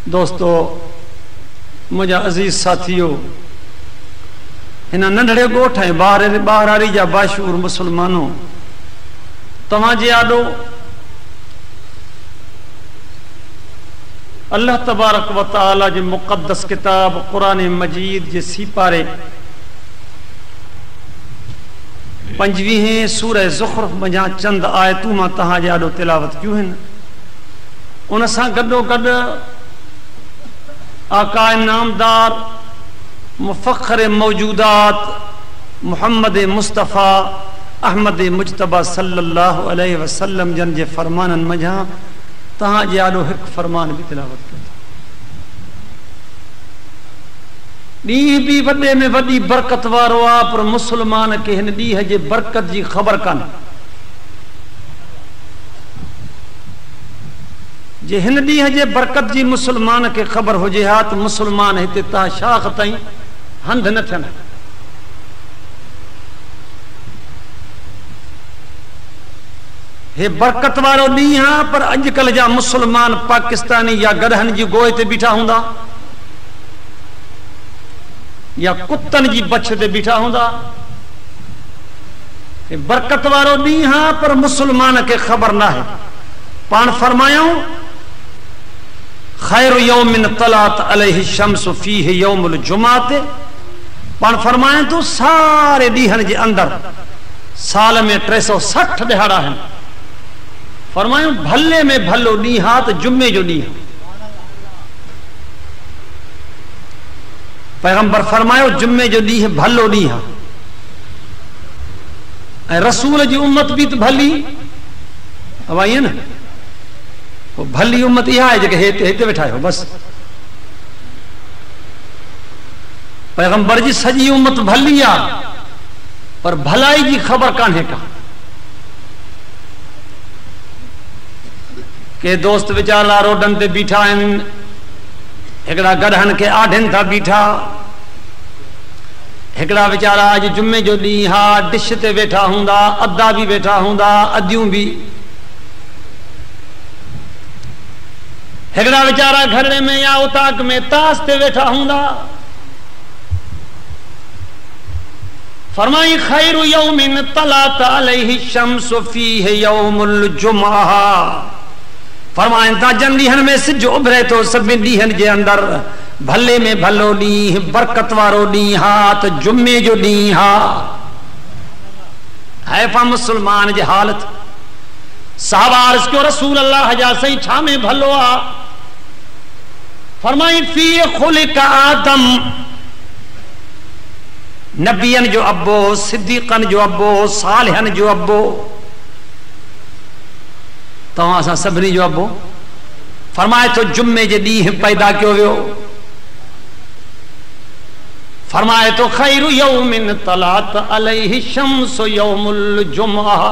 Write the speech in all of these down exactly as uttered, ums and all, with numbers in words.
दोस्तों, मुझा अजीज साथियों, इन नंढड़े गोठ ऐं ॿार ॿारारी जा बाशूर मुसलमानों, तव्हांजे आॾो अल्लाह तबारक व तआला जे मुक़द्दस किताब क़ुरान मजीद जे सीपारे पंजवीह सूरह ज़ुख़्रुफ़ मञा चंद आयतूं मां तव्हांजे आॾो तिलावत कयूं आहिनि। उन सां गॾोगॾु आका नामदार मुफ़ख्ख़िर मौजूदात मुहम्मद मुस्तफ़ा अहमद मुजतबा सल्लल्लाहु अलैहि वसल्लम जन जे फरमाननि मझां तव्हांजे आॾो हिकु फरमान बि तिलावत कयो। ॾींहुं बि वॾे में वॾी बरकत वारो आहे, पर मुस्लमान खे हिन ॾींहं जे बरकत जी ख़बर कान्हे। जे हिन ॾींहं जे बरकत जी मुस्लमान खे ख़बर हुजे हा त मुस्लमान हिते ता शाख ताईं हंध न थियनि। हे बरकत वारो ॾींहुं आहे, पर अॼुकल्ह जा मुस्लमान पाकिस्तानी या गॾहनि जी गोए ते बीठा हूंदा या कुतनि जी बछ ते बीठा हूंदा। हे बरकत वारो ॾींहुं आहे, पर मुस्लमान खे ख़बर न आहे। पाण फरमायूं खैर यौमिन तलात अलैहि शम्स फीह यौमुल जुमात। पाण फरमायूं तो सारे ॾींहनि जे अंदरि साल में टे सौ सठ ॾिहाड़ा आहिनि। फरमायूं भले में भलो ॾींहुं आहे त जुमे जो ॾींहुं। पैगंबर फरमायो जुमे जो ॾींहुं भलो ॾींहुं आहे, ऐं रसूल जी उम्मत बि त भली अवा ईअं न, भली उम्मत इहा आहे जेके हिते हिते वेठा आहियो बस। पैगंबर जी सॼी उम्मत भली आहे, पर भलाई जी ख़बर कान्हे का। के दोस्त वीचारा रोडनि ते बीठा आहिनि, हिकिड़ा गॾहनि खे आढनि था बीठा, हिकिड़ा वीचारा अॼु जुमे जो ॾींहुं हा डिश ते वेठा हूंदा, अदा बि वेठा हूंदा, अदियूं बि। हिकिड़ा वीचारा घरड़े में या उताक में ताश ते वेठा हूंदा। फरमाई खैरु यौमिन तलात अलैहि शम्स फीह यौमुल जुमअह। फरमाइनि था जन ॾींहनि में सिज उभरे थो सभिनी ॾींहनि जे अंदरि भले में भलो ॾींहुं बरकत वारो ॾींहुं हा त जुमे जो ॾींहुं हा। है पा मुस्लमान जे हालत। साहबा अर्ज़ कयो रसूल अल्लाह जा सही छा में भलो आ? फरमाई फी खुलिक आदम, नबियन जो अब्बो, सिद्दीकन जो अब्बो, सालिहन जो अब्बो, तव्हां असां सभिनी जो अब्बो। फरमाए तो जुमे जे ॾींहुं पैदा कयो वियो। फरमाए तो खैरु यौमिन तलात अलैहि शम्स यौमुल जुमअह।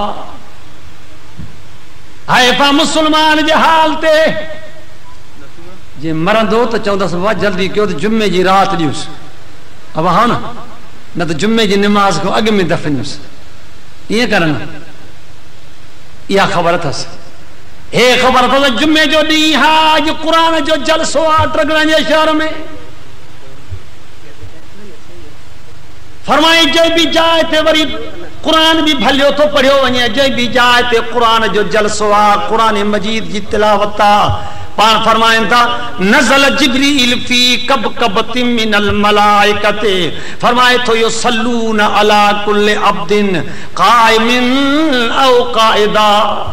है पा मुस्लमान जे हाल ते जे मरंदो त चवंदसि वाह जल्दी कयो त जुमे जी राति ॾियुसि। अब हा न, न त जुमे जी निमाज़ खां अॻु में दफ़न। ईअं करनि, इहा ख़बर अथसि। हे ख़बर अथसि जुमे जो ॾींहुं हा, अॼु क़ुरान जो जलसो आहे ट्रगड़नि जे शहर में। फरमाई जंहिं बि जाइ ते वरी क़ुरान बि भलियो थो पढ़ियो वञे, जंहिं बि जाइ ते क़ुरान जो जलसो आहे, क़ुरान मजीद जी तिलावत आहे। पाण फरमाइनि था नज़ल जिब्रील फी कबकबतिन मिनल मलाइकते। फरमाए थो युसल्लून अला कुल्लि अब्दिन क़ाइमिन औ क़ाइदा।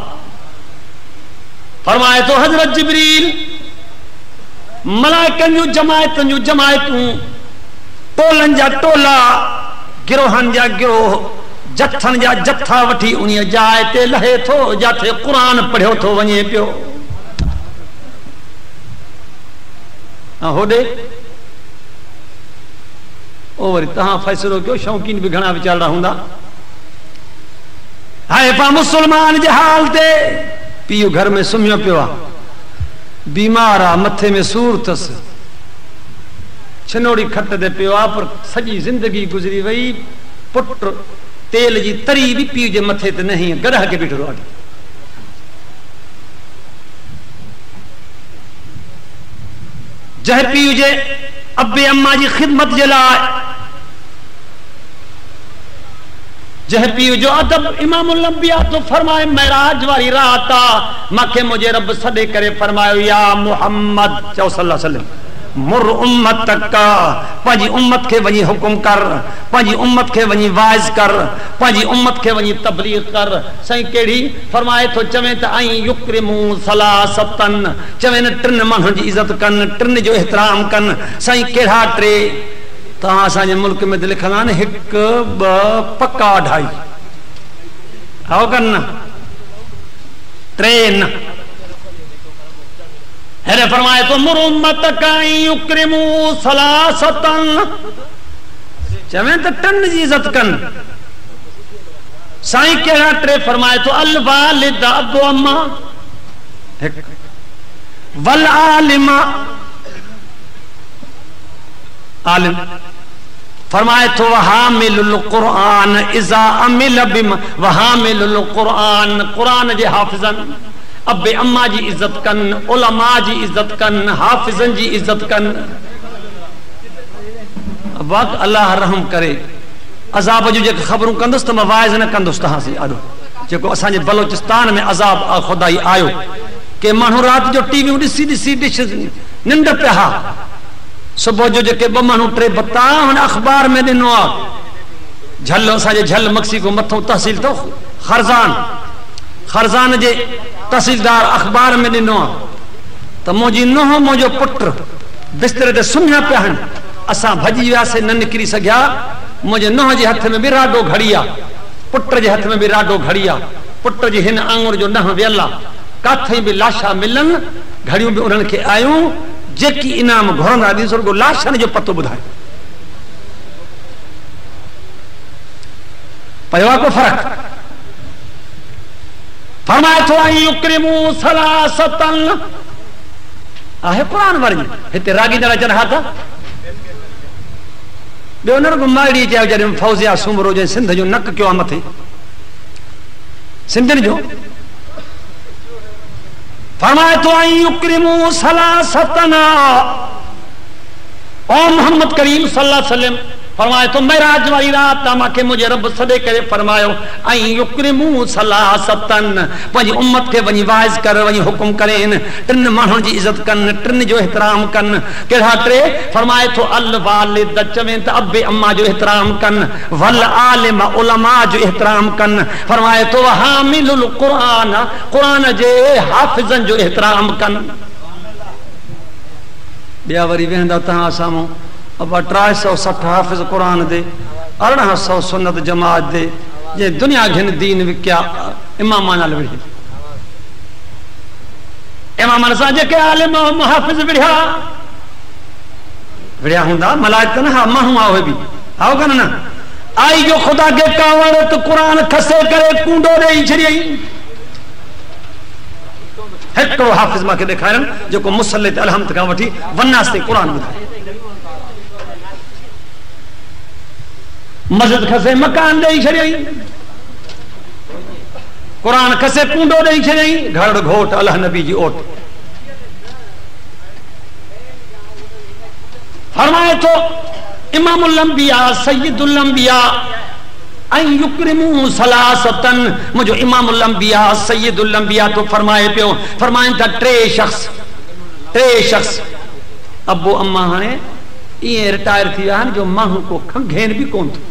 फरमाए थो हज़रत जिब्रील मलाइकनि जूं जमायतुनि जूं जमायतूं, टोलनि जा टोला, गिरोहनि जा गिरोह, जथनि जा जथा वठी उन जाइ ते लहे थो जिथे क़ुरान पढ़ियो थो वञे पियो। होॾे ओ वरी तव्हां फ़ैसिलो कयो, शौक़ीन बि घणा वीचारा हूंदा। हाणे पा मुस्लमान जे हाल ते पीउ घर में सुम्हियो पियो आहे, बीमार आहे, मथे में सूर अथसि, छिनोड़ी खट ते पियो आहे, पर सॼी ज़िंदगी गुज़री वई। पुट तेल जी तरी भी पीउ जे मथे ते नहीं गॾह के बीठो आहे। जह पीउ जे अबे अम्मा जी खिदमत जे लाइ जह पीउ जो अदब इमामुल अंबिया तो फरमाए महराज वारी रात आ माखे मुझे रब सदे करे फरमायो या मोहम्मद चओ सल्लल्लाहु अलैहि वसल्लम मुर उम्मत का पंजी उम्मत के वनी हुक्म कर पंजी उम्मत के वनी वाइज कर पंजी उम्मत के वनी तबलीग कर सही केड़ी फरमाए तो चवे त आई युक्रिमु सलासतन चवे न टिन माण्हुनि जी इज्जत कन टिन जो एहतराम कन सही केड़ा टे तहां असांजे मुल्क में लिखंदा आहिनि हिकु ॿ पक्का अढाई आओ कन टे न हेरे फरमाए तो मुर उम्मत काई युक्रिमु सलासतन चवे त टिन जी इज्जत कन साईं केड़ा टे फरमाए तो अल वालिद अबु अम्मा हिक वल आलिमा आलिम फरमाए तो वहामिलुल कुरान इजा अमिल बिम वहामिलुल कुरान कुरान जे हाफिजन अबे अम्मा जी इज्जत कन उलमा जी इज्जत कन हाफिजन जी इज्जत कन वक्त अल्लाह रहम करे अजाब जो जे खबरूं कंदुस त मां वाइज न कंदुस तहां से आडो जेको असांजे बलोचिस्तान में अजाब खुदाई आयो के माण्हू रात जो टीवी ॾिसी ॾिसी ॾिस निंड पिया सुबह जो जेके ब माण्हू टे बता हुन अखबार में ॾिनो आहे झल असांजे झल मक्सी को मथो तहसील तो खरजान खरजान जे तहसीलदार अखबार में ॾिनो आहे त मुंहिंजी नुंहुं मुंहिंजो पुटु बिस्तरे ते सुम्हिया पिया आहिनि असां भॼी वियासीं न निकिरी सघिया मुंहिंजे नुंहुं जे हथ में बि राडो घड़ी आहे पुट जे हथ में बि राडो घड़ी आहे पुट जी हिन आंगुर जो ॾह वियल आहे काथे बि लाशा मिलनि घड़ियूं बि उन्हनि खे आयूं जेकी इनाम घुरंदा ॾिसो रुगो लाशनि जो पतो ॿुधाए पियो आहे को फ़र्क़ु फरमाए थो आई युक्रिमु सलासतन आहे क़ुरान वरी हिते रागींदड़ अचनि हा त ॿियो न रुगो माड़ी चयो जॾहिं फौजिया सुमरो जे सिंध जो नक कयो आहे मथे सिंधियुनि जो फरमाए तो आई युक्रिमु सलासतना ओ मोहम्मद करीम सल्लल्लाहु अलैहि वसल्लम फरमाए तो मेराज वाली रात माके मुझे रब सदे करे फरमायो आई युक्रिमु सलासतन पंहिंजी उम्मत के वनी वाइज कर वनी हुक्म करेन टिन माण्हुनि जी इज्जत कन टिन जो एहतराम कन केड़ा टे फरमाए तो अल वालिद चवें त अबे अम्मा जो एहतराम कन वल आलिम उलमा जो एहतराम कन फरमाए तो हामिलुल कुरान कुरान जे हाफिजन जो एहतराम कन ॿिया वरी वेंदा तहां साम्हूं अब टे सौ सठ हाफिज कुरान दे अरिड़हं सौ सुन्नत जमात दे जे दुनिया घिन दीन विकिया इमाम नाल विढ़ी इमाम सां जेके आलिम मुहाफिज विढ़िया विढ़िया हूंदा मलाइक त न हा माण्हू आहे उहे बि हा कन न आई जो ख़ुदा के कावड़ त कुरान खसे करे कूंडो ॾेई छॾियई हिकिड़ो हाफिज मूंखे ॾेखारनि जेको मुसले ते अलहमद खां वठी वन्नास ते क़ुरान ॿुधाए मस्जिद खसे मकान ॾेई छॾियई कुरान खसे कूंडो ॾेई छॾियई घर घोट अल्लाह नबी जी ओट फरमाए तो इमामुल अंबिया सय्यदुल अंबिया आई युक्रिमु सलासतन मुझो इमामुल अंबिया सय्यदुल अंबिया तो फरमाए पियो फरमाइन था टे शख्स टे शख्स अबो अम्मा हाणे ये रिटायर थी विया जो माण्हू को खंघेन भी कोन थो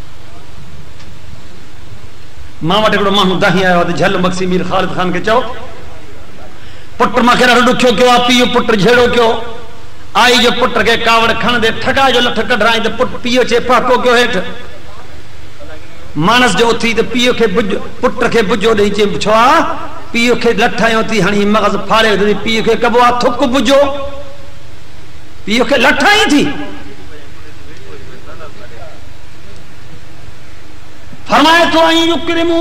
मां वटि हिकिड़ो माण्हू दाही आयो त झल मक्सी मीर ख़ालिद खान खे चओ पुट मूंखे ॾाढो ॾुखियो कयो आहे पीउ पुट झेड़ो कयो आई जो पुट खे कावड़ खणंदे ठगा जो लठ कढाई त पुट पीउ चे पाको कयो हेठि मानस जो उथी त पीउ खे बुझ पुट खे बुझो ॾेई चई छो आहे पीउ खे लठ आयो थी हाणे मग़ज़ फाड़े त पीउ खे कबो आहे थुक बुझो पीउ खे लठ आई थी फरमाए तो आई युक्रिमु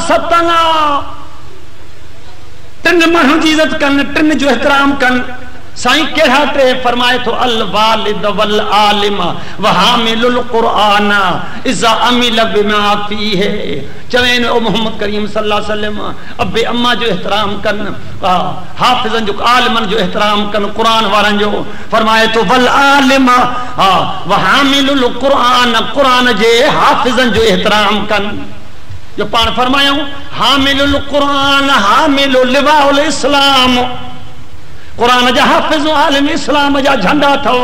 सलासतना टिन माण्हुनि जी इज्जत कन टिन जो एहतराम कन साईं केड़ा टे फरमाए तो अल वालिद वल आलिम व हामिलुल कुरान इज़ा अमिल बिमा फीह। चवेन ओ मोहम्मद करीम सल्लल्लाहु अलैहि वसल्लम अब्बे अम्मा जो एहतराम कन, हाफिजन जो आलिमन जो एहतराम कन, कुरान वारन जो। फरमाए तो वल आलिम व हामिलुल कुरान, कुरान जे हाफिजन जो एहतराम कन। जो पान फरमायो हामिलुल कुरान हामिलुल लिवाउल इस्लाम, कुरान जा हाफिज आलिम इस्लाम जा झंडा थो,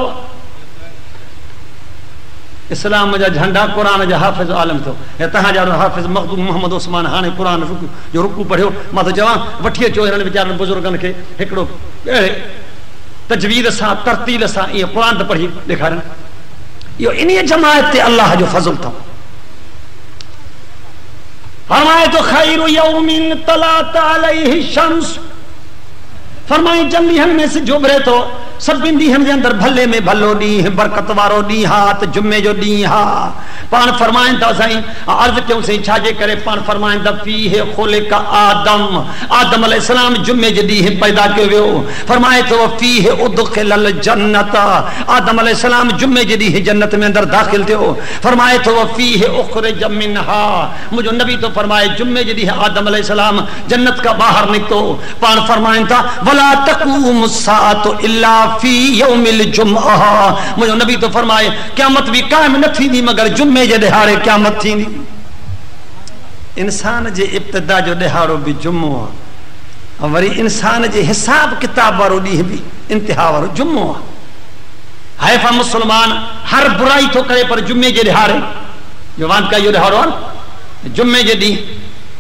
इस्लाम जा झंडा कुरान जा हाफिज आलिम थो। हे तहां जा हाफिज मखदूम मोहम्मद उस्मान हाने कुरान रुकू जो रुकू पढ़ियो, मां तो चवां वठी अचो हिननि वीचारनि बुजुर्गन खे हिकिड़ो अहिड़े तजवीद सां तरतील सां इहो कुरान त पढ़ी ॾेखारनि। इहो इन जमायत ते अल्लाह जो फज़ल अथव। फरमाए तो खैरु यौमिन तलात अलैहि शम्स, फरमाई जन ॾींहंनि में सिज उभरे थो, सभिनि ॾींहंनि जे अंदरि भले में भलो ॾींहुं, बरकत वारो ॾींहुं हा त जुमे जो ॾींहुं हा। पाण फरमाइनि था साईं, अर्ज़ कयूं साईं छाजे करे, पाण फरमाइनि था फीह खुलिक़ आदम, आदम अलैहिस्सलाम जुमे जे ॾींहुं पैदा कयो वियो। फरमाए थो फीह उदखिलल जन्नत, आदम अलैहिस्सलाम जुमे जे ॾींहुं जन्नत में अंदरि दाख़िल थियो। फरमाए थो फीह उखरिज मिनहा, मुंहिंजो नबी तो फरमाए जुमे जे ॾींहुं आदम अलैहिस्सलाम जन्नत खां ॿाहिरि निकितो। पाण फरमाइनि था वला तक़ूमु साअतु इल्ला फी यौमिल जुमअह, मुंहिंजो नबी तो फरमाए क़यामत भी कायम न थींदी मगर जुमे जे ॾिहाड़े क़यामत थींदी। इंसान जे इब्तिदा जो ॾिहाड़ो भी जुमो आहे, ऐं वरी इंसान जे हिसाब किताब वारो ॾींहुं भी इंतिहा वारो जुमो आहे। हैफ़ा मुस्लमान हर बुराई थो करे पर जुमे जे ॾिहाड़े जो वांद का इहो ॾिहाड़ो आहे जुमे जे ॾींहुं।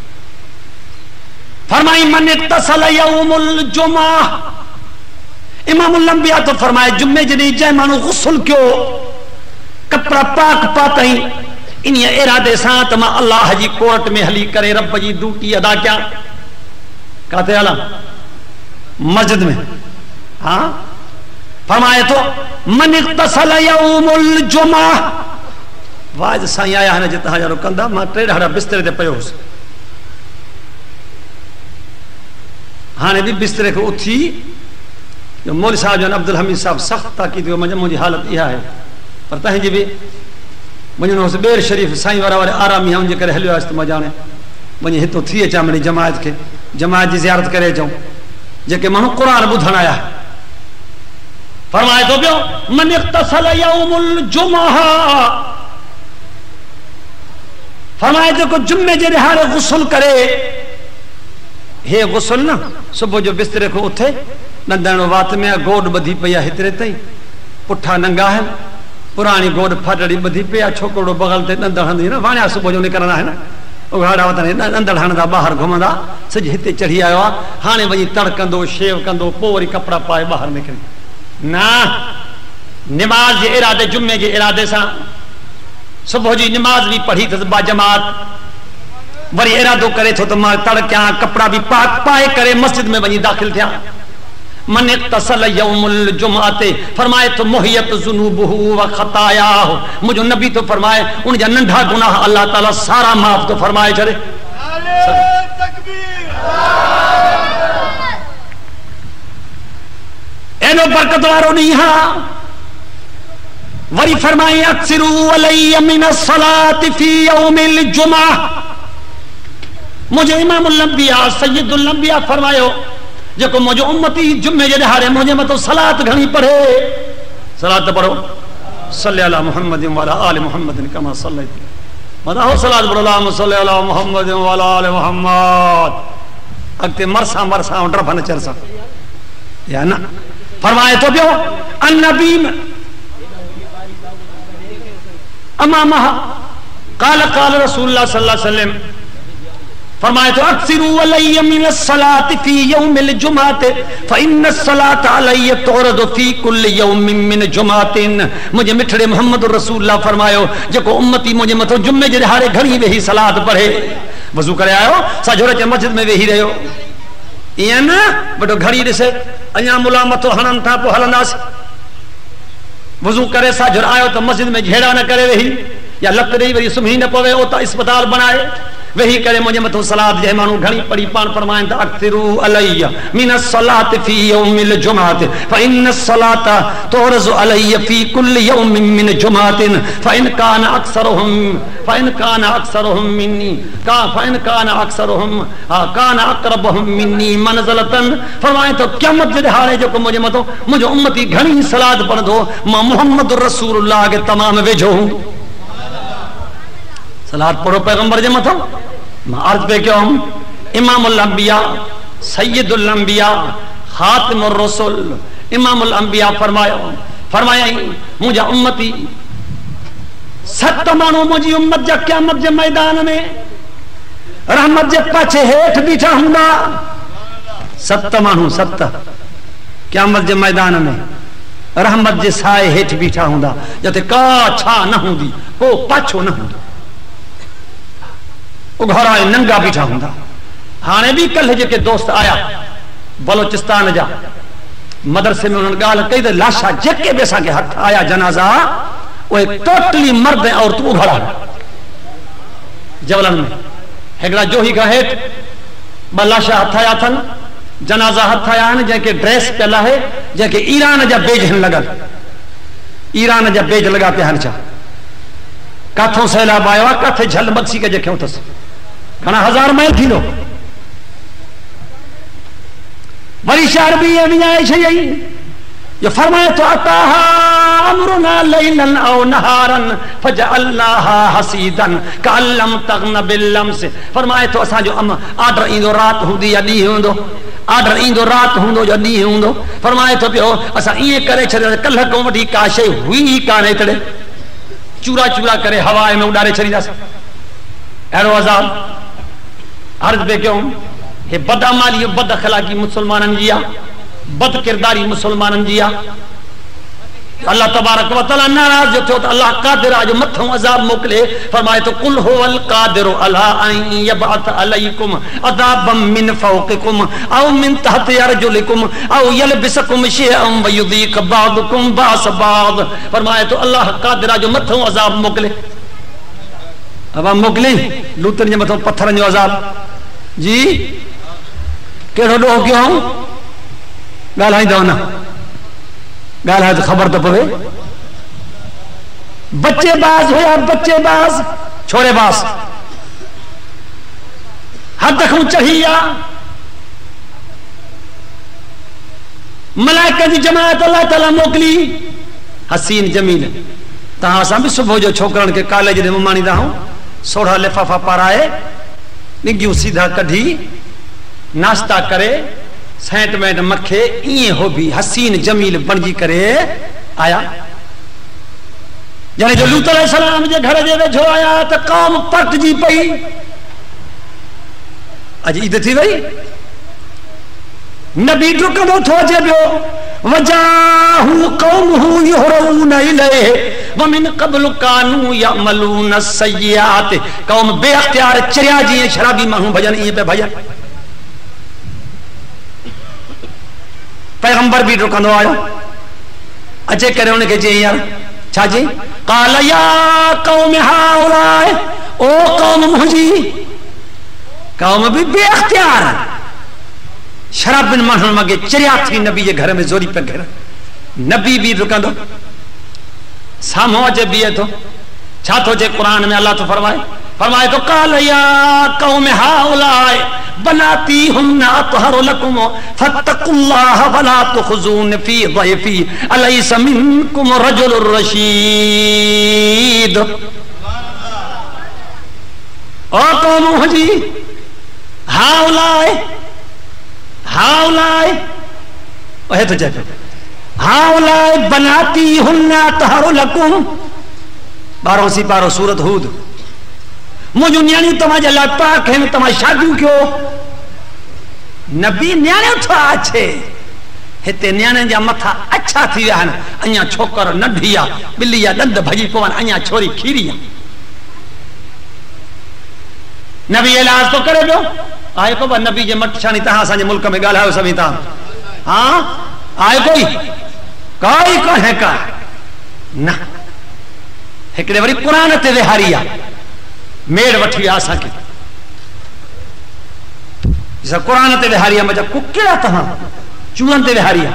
फरमाई मन इत्तसल यौमुल जुमा, इमामुल अंबिया तो फरमाए जुमे जे ॾींहुं जंहिं माण्हू गुस्ल कयो, कपड़ा पाक पातई इन इरादे सां त मां अल्लाह जी कोर्ट में हली करे रब जी ड्यूटी अदा कयां। काथे हलां? मस्जिद में। हाँ, फरमाए तो मन इत्तसल यौमुल जुमा, वाज साईं आया हिन जे तहां जा कंदा, मां टे ॾाढा बिस्तरे ते पियो हुउसि। हाणे बि बिस्तरे खे उथी जो मौलवी साहब जो अब्दुल हमीद साहब सख़्त ताक़ीद कयो, मुंहिंजी हालत इहा आहे, पर तंहिंजी बि वञिणो हुउसि बेर शरीफ़ साईं वारा वारे आरामी आहे, उनजे करे हलियो आयुसि त मां ॼाणे वञी हितो थी अचां, मिड़ी जमायत खे जमायत जी ज़ियारत करे अचूं जेके माण्हू क़ुरान ॿुधण आया। फरमाए थो पियो मन इख्तसल यौमुल जुमअह, फरमाए जेको जुमे जे ॾिहाड़े गुस्ल करे, हे गुस्ल न सुबुह जो बिस्तरे खां उथे नंदणो वात में गोॾ ॿधी पई आहे हेतिरे ताईं, पुठा नंगा आहिनि, पुराणी गोॾ फाटड़ी ॿधी पई आहे, छोकिरो बगल ते ॾंदड़ हंदी न वाणिया सुबुह जो निकिरंदा आहिनि, उघाड़ा वतन ॾंदड़ हणंदा ॿाहिरि घुमंदा, सॼी हिते चढ़ी आयो आहे, हाणे वञी तड़कंदो शेव कंदो पोइ वरी कपिड़ा पाए ॿाहिरि निकिरी। न, निमाज़ जे इरादे जुमे जे इरादे सां सुबुह जी निमाज़ भी पढ़ी अथसि बाजमात, वरी इरादो करे थो त मां तड़कियां, कपिड़ा भी पाक पाए करे मस्जिद में वञी दाख़िल थियां। मन इत्तसल यौमुल जुमअते, फरमाए तो मुहियत ज़ुनूबुहु व ख़तायाहु, मुंहिंजो नबी तो फरमाए उन जा नंढा गुनाह अल्लाह ताला सारा माफ़ तो फरमाए छॾे। एॾो बरकत वारो ॾींहुं आहे। वरी फरमाई अक्सिरू अलैया मिनस सलाति फी यौमिल जुमअह, मुझे इमामुल अंबिया सय्यदुल अंबिया फरमायो जेको मुझे उम्मती जुमे जे ॾिहाड़े मुझे मतो सलात घणी पढ़े, सलात पढ़ो सल्ली अला मुहम्मद व अला आलि मुहम्मद कमा सल्लैत, मदाहो सलात पढ़ो अल्लाहुम्मा सल्ली अला मुहम्मद व अला आलि मुहम्मद, अॻिते मरसा मरसा ड्रफ न चरसा या न। फरमाए तो पियो अन्नबी अमामा काल काल रसूलुल्लाह सल्लल्लाहु अलैहि वसल्लम, फरमाए तो अक्सिरू अलैया मिनस सलाति फी यौमिल जुमअते फइन्नस सलात अलैया तुरदु फी कुल्लि यौमिन मिन जुमअतिन, मुझे मिठड़े मोहम्मद रसूलुल्लाह फरमायो जेको उम्मती मुझे मथो जुमे जे ॾिहाड़े घणी वेही सलात पढ़े, वज़ू करे आयो साजोर के मस्जिद में वेही रहियो, ईअं न वॾो घड़ी ॾिसे अञा मुला मथो हणनि था पोइ हलंदासीं, वज़ू करे साजोर आयो त मस्जिद में झेड़ा न करे वेही, या लत ॾेई वरी सुम्ही न पवे, उतां अस्पताल बनाए वही करे मुझे मथो सलात जे मानू घणी पढ़ी पान फरमाइन त अक्तिरू अलैया मिन सलात फी यौमिल जुमात फ इन सलात तुरज़ अलैया फी कुल्ल यौम मिन जुमातिन फ इन कान अक्सरुहुम फ इन कान अक्सरुहुम मिन्नी का फ इन कान अक्सरुहुम कान अक़रबुहुम मिन्नी मंज़लतन। फरमाए तो क़यामत जे हाले जो को मुझे मथो मुझो उम्मती घणी सलात पढ़दो मां मुहम्मद रसूलुल्लाह के तमाम वेझो हूं। सलात पढ़ो पैगंबर जे मथो। मां अर्ज पे क्यों इमामुल अंबिया सय्यदुल अंबिया खातिमुर रसूल इमामुल अंबिया फरमायो फरमाया मुझा उम्मती सत मानू मुझी उम्मत जा क़यामत जे मैदान में रहमत जे पाछे हेठ बीठा हुंदा। सत मानू सत क़यामत जे मैदान में रहमत जे साए हेठ बीठा हुंदा जते का छा न हुंदी को पाछो न हुंदो उघारा नंगा बीठा हुंदा। हाणे भी कल जेके दोस्त आया बलोचिस्तान जा मदरसे में उन्होंने गाल कही तो लाशा जेके भी असांखे हथ आया जनाजा वो टोटली मर्द ऐं औरत उघाड़ा जबलन में हिकिड़ा जोही खां हेठि ॿ लाशा हथ आया अथनि जनाजा हथ आया आहिनि जंहिंखे ड्रेस पियल आहे जंहिंखे ईरान जा बेज आहिनि लॻल ईरान जा बेज लॻा पिया आहिनि छा काथों सैलाब आयो आहे काथे झल बक्सी के जखियो अथसि घणा हज़ार मैल थींदो। वरी शहर भी ये विञाए छई जो फरमाए तो अताहा अमरुना लैलन औ नहारन फजअलनाहा हसीदन कअल्लम तगन बिलम्स। फरमाए तो असा जो आर्डर इंदो रात हुंदी या डी हुंदो आर्डर इंदो रात हुंदो या डी हुंदो। फरमाए तो पियो असा ये करे छॾे कल्ह को वठी का शइ हुई काने तड़े चूरा चूरा करे हवा में उड़ारे छॾींदासीं अहिड़ो अज़ाब। अर्ज पे क्यों हे बदअमाली बद अखलाकी मुसलमाननि जी आहे बद किरदारी मुसलमाननि जी आहे। अल्लाह तबारक व तआला नाराज जो थियो त अल्लाह कादिर आहे जो मथों अज़ाब मोकिले। फरमाए तो कुल हुवल कादिरु अला अन यबअत अलैकुम अज़ाबम मिन फौकिकुम औ मिन तहति अर्जुलिकुम औ यलबिसकुम शयअन व युदीक बादुकुम बास बाद। फरमाए तो अल्लाह कादिर आहे जो मथों अज़ाब मोकिले। अब मोकिले लूतन जे मथों पत्थरनि जो अज़ाब जी कहिड़ो ॾोह कयो ॻाल्हाईंदव न ॻाल्हाए तो खबर तो पवे। बच्चे बाज हुआ बच्चे बाज छोरे बाज हद खां चढ़ी आ मलाइका जी जमात अल्लाह ताला मोकली हसीन जमील तहां असां भी सुबह जो छोकरन के कॉलेज में ममाणींदा हूं सोढ़ा लिफाफा पाराए निगियूं सीधा कढी नाश्ता करे सेंट मेंट मखे इए हो भी हसीन जमील बनजी करे आया। यानी जो लूत अलैहिस्सलाम जे घर जे वेझो आया त कौम पटजी पई। अज ईद थी वई नबी डुकंदो थो अचे पियो वजाहु कौमुहु युहरून इलैहि व मिन क़ब्ल कानू यअमलून सय्यात। कौम बेअख्तियार चरिया जी शराबी माण्हू भजन इए पे भजन पैगंबर भी रुकंदो आयो अचे करे उनके चई यार छा जी काल या कौम हाउलाए ओ कौम मुंहिंजी कौम भी बेअख्तियार शराबिन माण्हुनि मगे चरिया थी नबी जे घर में जोरी पे घर नबी भी रुकंदो साम्हूं अचे बीहे थो छा थो जे क़ुरान में अल्लाह तो फरमाए फरमाए तो काल या कौम हाउलाए बनाती हुन्ना अतहरु लकुम फत्तकुल्लाह वला तुखज़ून फी ज़ैफी अलैस मिनकुम रजुलुर रशीद। ओ कौम मुंहिंजी हाउलाए हाउलाए ओहे तो चए हाउलाए बनाती हुन्ना अतहरु लकुम बारहों सी पारो सूरत हूद मुझे न्याणी तमाजे लाइ पाक है तमा शादियूं कयो नबी न्याणियों था अच्छे हिते न्याणियुनि जा मथा अच्छा थी विया आहिनि अञा छोकर नंढी आहे ॿिली आहे ॾंद भॼी पवनि अञा छोरी खीरी आहे। नबी इलाज तो करे पियो आए को नबी जे मटछाणी तहां असांजे मुल्क में ॻाल्हायो सभी तहां हाँ आए कोई काई कोन्हे का न हिकिड़े वरी क़ुरान ते विहारी आहे मेड़ वठी विया असांखे जिस कुरान ते विहारिया मजा कुकेड़ा तहां चूहन ते विहारिया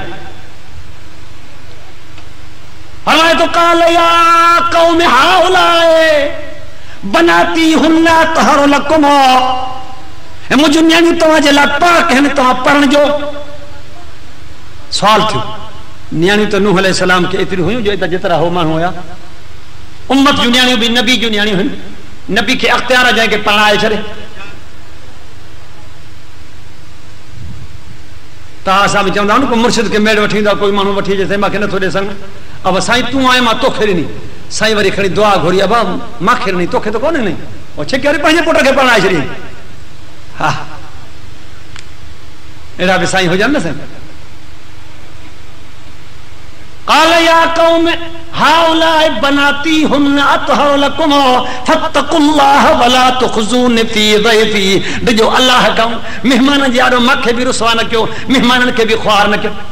फरमाए तो काल या कौम हाउलाए बनाती हुन्ना तहर लकुम ए मुझ न्याणी तवा जे ला पाक है तवा पढ़न जो सवाल थी न्याणी तो नूह अलैहि सलाम के इतनी हुई जो इतना जितना हो मान होया उम्मत जो न्याणी भी नबी जो न्याणी हुई नबी के अख्तियार जाए के पढ़ाए छड़े ता असा भी चवंदा न को मुर्शिद के मेड़ वठींदा कोई मानू वठी जे मां के न थोड़े संग अब साईं तू आए मां तोखे नहीं साईं वरी खणी दुआ घोरी अब मां खे नहीं तोखे तो कोने नहीं ओ छे के पंजे पुट के पढ़ाए छड़ी हा एड़ा भी साईं हो जान न साईं काल या कौम हाउलाए बनाती हुन अतहर लकुम फत्तकुल्लाह वला तुखज़ून फी ज़ैफी जो अल्लाह का मेहमान जी आरो मखे भी रुसवा न क्यों मेहमानन के भी ख्वार न क्यों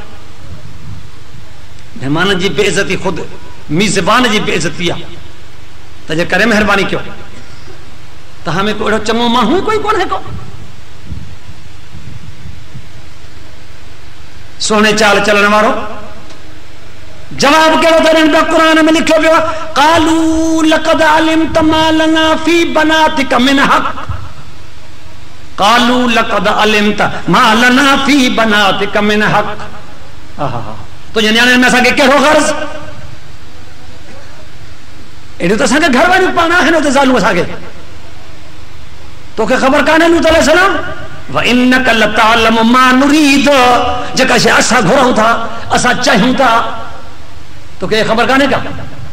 मेहमान जी बेइज्जती खुद मेजबान जी बेइज्जती आ त जे करे मेहरबानी क्यों त हमें को चमो माहू कोई कौन है को सोने चाल चलन वालो जवाब कहो तो कुरान में लिखो पियो कालू लक़द अलिमत मा लना फी बनातिक मिन हक कालू लक़द अलिमत मा लना फी बनातिक मिन हक आहा तो न्याणे में असांखे कहिड़ो गर्ज एॾो त असांखे घर वारियूं पाण आहिनि उते ज़ालूं असांखे तोखे ख़बर कान्हे लूत अलैहिस्सलाम व इन्नक लतअलमु मा नुरीद जेका शइ असां घुरऊं था असां चाहियूं था तो क्या खबर काने का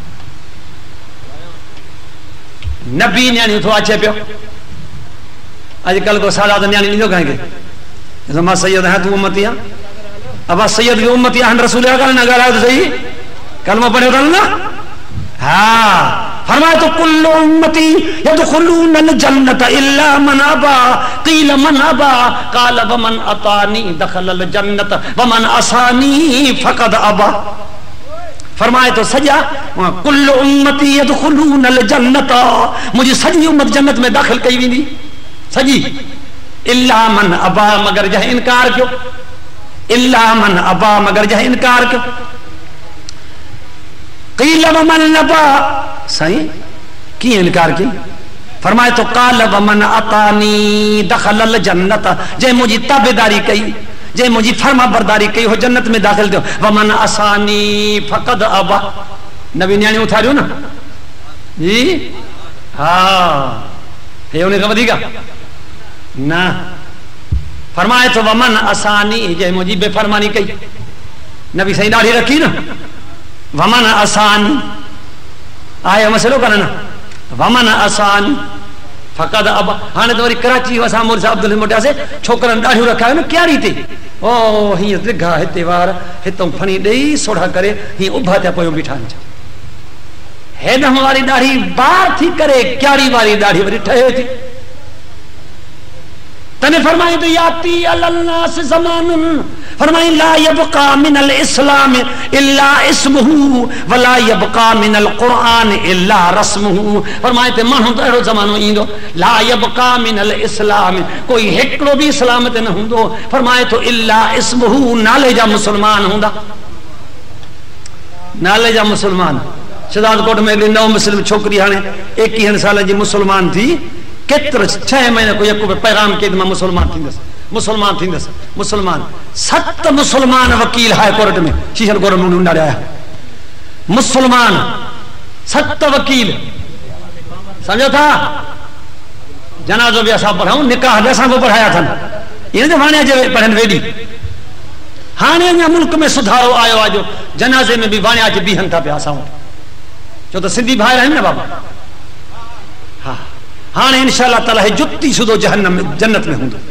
नबी न्याणी थो अचे पियो अजकल को सादा न्याणी नहीं कहेंगे तो मां सैयद है तू उम्मती है अब सैयद की उम्मती है रसूल का ना गाला तो सही कलमा पढ़े था ना हाँ फरमाया तो कुल्लु उम्मती यदखुलून अल जन्नत इल्ला मन अबा क़ील मन अबा क़ाल व मन अतानी दखल अल जन्नत व मन असानी फक़द अबा फरमाए तो सजा कुल्लु उम्मती यदखुलून अल जन्नत मुझे सजी उम्मत जन्नत में दाखिल कई वेंदी सजी इल्ला मन अबा मगर जह इनकार क्यों इल्ला मन अबा मगर जह इनकार क्यों क़ील व मन अबा सही की इनकार की फरमाए तो क़ाल व मन अतानी दखल अल जन्नत जे मुझी ताबेदारी कई जे मुझी फरमा बरदारी कई हो जन्नत में दाखिल थियो वमन असानी फक़द अबा नबी न्याणी उथारियो ना जी हाँ हे उन्हें खबर दीगा ना फरमाए तो वमन असानी जे मुझी बेफरमानी कई नबी सही दाढ़ी रखी ना वमन असानी आए मसलो करना ना वमन असानी फक़द अब हाने तो वरी कराची असां मोर साहब अब्दुल मोटियासे छोकरन ॾाढियूं रखायो न क्यारी ते ओ हीअं दिघा हिते वार हितों फणी ॾेई सोढ़ा करे हीअं उभा थिया पोयूं बीठा आहिनि हेॾम वारी ॾाढी बार थी करे क्यारी वारी ॾाढी वरी ठहे थी तने फरमाई तो याती अलन्नास ज़मानुन फरमाई ला यबका मिनल इस्लाम इल्ला इस्मुहु वला यबका मिनल कुरान इल्ला रस्मुहु फरमाए ते माण्हू तो अहिड़ो ज़मानो ईंदो ला यबका मिनल इस्लाम कोई हिकिड़ो भी इस्लाम ते न हूंदो फरमाए तो इल्ला इस्मुहु नाले जा मुसलमान हूंदा नाले जा मुसलमान शहजादकोट में नव मुस्लिम छोकरी हाणे एकवीह साल जी मुसलमान थी केतर छह महीने को एक पैगाम के मैं मुसलमान थी मुसलमान थी मुसलमान सत मुसलमान वकील हाई कोर्ट में शीशन कोर्ट में उन्होंने आया मुसलमान सत वकील समझो था जनाजो भी असा पढ़ाऊं निकाह भी असा को पढ़ाया था इन हाणे जे पढ़न वेडी हाणे अञा मुल्क में सुधारो आयो आहे जो जनाजे में भी वाणिया अच बीहन था पिया असां छो तो सिंधी भाई आहिनि न बाबा हाँ हाँ इंशाअल्लाह ताला है जुत्ती सुधो जहन्नम में जन्नत में हूंदो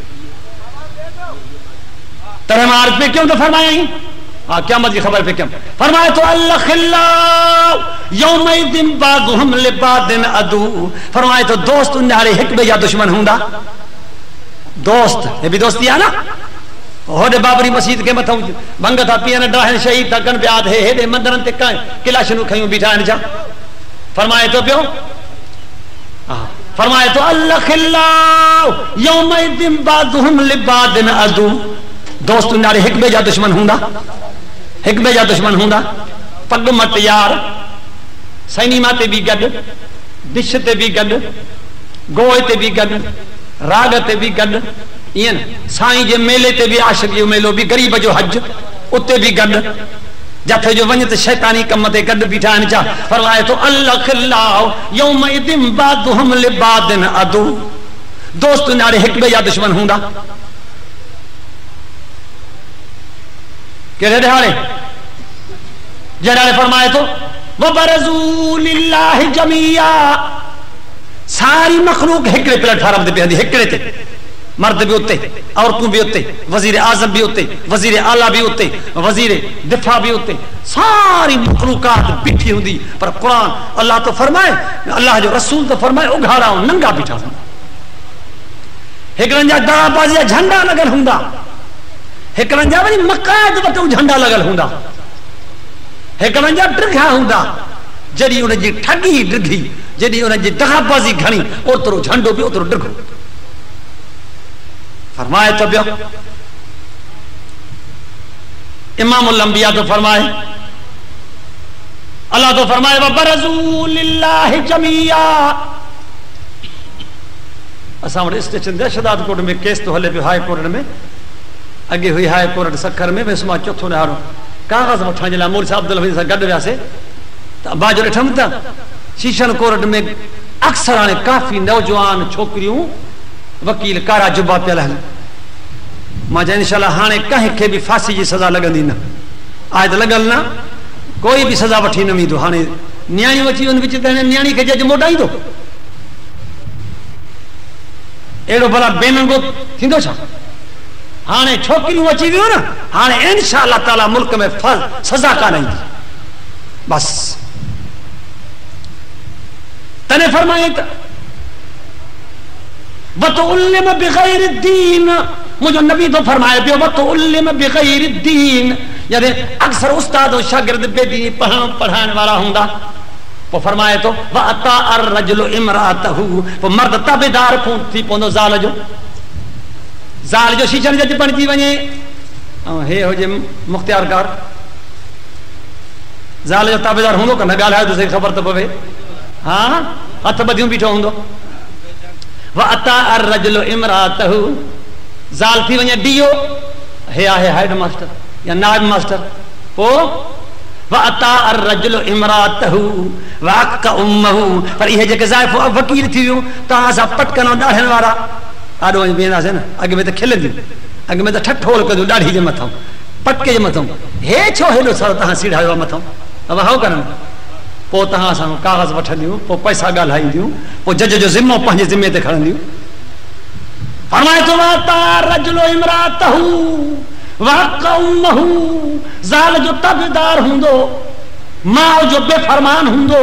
तरह मार पे क्यों तो फरमाया ही हाँ क्या मत की खबर पे क्यों फरमाया तो अल्लाह खिल्ला यौमइदिन बादुहुम लिबादिन अदू फरमाया तो दोस्त उन्हारे हिक बे जा दुश्मन हुंदा दोस्त ये भी दोस्ती है ना होडे बाबरी मस्जिद के मथां भंग था पियन डाहन शहीद था कन प्याद है हेडे मंदिरन ते किलाशनू खयूं बीठा आहिनि जा फरमाए तो पियो हाँ फरमाए तो अल्लाह खिल्लाओ यौमइदिन बादुहुम लिबादिन अदु। दोस्त नारे हिक ॿिए जा दुश्मन हूंदा, हिक ॿिए जा दुश्मन हूंदा। पग मट यार सैनीमा ते बि गॾु, डिश ते बि गॾु, गोए ते बि गॾु, राग ते बि गॾु, ईअं न साईं जे मेले ते बि आशिक़ जो मेलो बि, गरीब जो हज उते बि गॾु, जिथे जो वञ त शैतानी कम ते गॾु बीठा आहिनि। छा फरमाए तो अल्लाह खिल्लाओ यौमइदिन बादुहुम लिबादिन अदु। दोस्त नारे हिक ॿिए जा दुश्मन हूंदा। कहिड़े ॾिहाड़े? जॾहिं फरमाए तो वबरज़ू लिल्लाहि जमीआ। सारी मखलूक हिकिड़े प्लेटफॉर्म ते बीहंदी, हिकिड़े ते, मर्द भी उते, औरतूं भी उते, वजीर आजम भी उते, वजीर आला भी उते, वजीर दिफा भी उते, सारी मखलूकात बीठी हुंदी। पर कुरान अल्लाह तो फरमाए, अल्लाह जो रसूल तो फरमाए उघाड़ा नंगा बीठा हूंदा। हिकिड़नि जा दाबाजी जा झंडा लॻल हूंदा, हिकिड़नि जा वरी मक़ायद वटि झंडा लॻल हूंदा, हिकिड़नि जा ड्रिघा हूंदा। जॾहिं उनजी ठगी ड्रिघी, जॾहिं उनजी दगाबाजी घणी, ओतिरो झंडो बि ओतिरो ड्रिघो। फरमाए तो बियो इमामुल अंबिया तो फरमाए, अल्लाह तो फरमाए वबरज़ू लिल्लाहि जमीआ। असां वटि स्टेशन दहशदात कोर्ट में केस तो हले पियो, हाई कोर्ट में। अॻे हुई हाई कोर्ट सखर में, वेसि मां चोथों ॾहाड़ो कागज़ वठण जे लाइ मूल साहब अब्दुल हफीज़ सां गॾु वियासीं त अब्बा जो ॾिठमि त शीशन कोर्ट में अक्सर हाणे काफ़ी नौजवान छोकिरियूं वकील कारा जुबा पियल आहिनि। मां चयो इंशाअल्लाह हाणे कंहिंखे बि फांसी जी सज़ा लॻंदी न, आहे त लॻल न, कोई बि सज़ा वठी न वेंदो। हाणे न्याणियूं अची वञनि विच ते, न्याणी खे जज मोटाईंदो? अहिड़ो भला बेनंगो थींदो छा? हाणे छोकिरियूं अची वियूं न, हाणे इंशाअल्लाह ताला मुल्क में सज़ा कान ईंदी बस। तने फरमाए त वतुल्लिम बिगैर दीन, मुझे नबी तो फरमाए पियो वतुल्लिम बिगैर दीन, यानी अक्सर उस्ताद और शागिर्द बेदीनी पढ़ण पढ़ाइण वाला हूंदा। पोइ फरमाए तो वअता अर्रजुलु इमरातहु, पोइ मर्द ताबेदार थी पवंदो ज़ाल जो। ज़ाल जो शीशण जज बणिजी वञे ऐं हे हुजे मुख्तियारकार, ज़ाल जो ताबेदार हूंदो का न ॻाल्हायो त सही ख़बर त पवे। हा हथ ॿधियूं बीठो हूंदो। वअता अर्रजुलु इमरातहु, ज़ाल थी वञे डीओ, हे आहे हेड मास्टर या नाइब मास्टर। पोइ वअता अर्रजुलु इमरातहु वअक्क उम्महु, पर इहे जेके ज़ाइफ़ूं वकील थी वियूं तव्हां सां पटकन ॾाढनि वारा, ॾाढो वञी वेंदासीं न, अॻ में त खिलंदियूं, अॻ में त ठठोल कंदियूं ॾाढी जे मथां, पटके जे मथां, हे छो हेॾो सारो तव्हां सीड़ायो आहे मथां, अब हाउ करनि। पोइ तव्हां सां कागज़ वठंदियूं, पोइ पैसा ॻाल्हाईंदियूं, पोइ जज जो ज़िम्मो पंहिंजे ज़िम्मे ते खणंदियूं। फरमाए तो वअता अर्रजुलु इमरातहु वअक्क उम्महु, ज़ाल जो ताबेदार हूंदो, माउ जो बेफरमान हूंदो।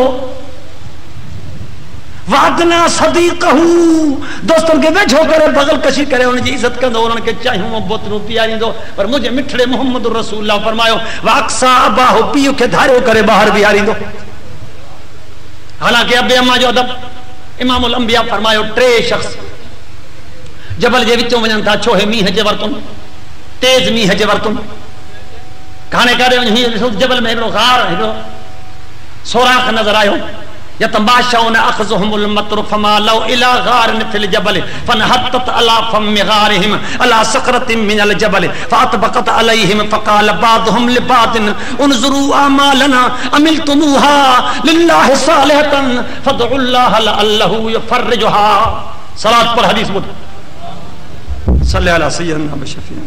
वादना सदीक़हु, दोस्तन के वेझो करे बगल कशी करे उनजी इज्जत कंदो, उन्हनि खे चाहियूं बोतलूं पीआरींदो। पर मुंहिंजे मिठड़े मोहम्मद रसूलुल्लाह फरमायो वाक्सा अबाहु, पीउ खे धारियो करे ॿाहिरि बीहारींदो। हालांकि अबे अम्मा जो अदब, इमामुल अंबिया फरमायो टे शख्स जबल जे विचों वञनि था, छो हे मींहं जे वरतुन, तेज मींहं जे वरतुन। हाणे काॾे वञी ॾिसो जबल में हिकिड़ो गार, हिकिड़ो सोराख नज़र आयो। यतबाशऊन अखज़ुहुमुल मतर फमा लौ इला गारिन फिल जबल फनहत्तत अला फम गारिहिम अला सकरतिन मिनल जबल फातबकत अलैहिम फकाल बादहुम लिबादिन उनजुरू आमालना अमिलतुमुहा लिल्लाहि सालिहतन फदउल्लाह लअल्लहु यफरजुहा। सलात पर हदीस बुध सल्ले अला सय्यदना बशफी।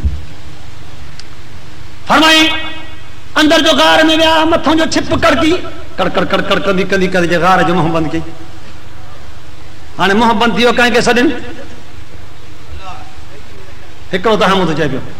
फरमाई अंदर जो गार में विया, मथों जो छिप करकी कड़कड़ कड़कड़ कंदी कंदी कंदी गार जो मुंह बंद कई। हाणे मुंह बंद थी वियो, कंहिंखे सॾनि, हिकिड़ो त हमद चए पियो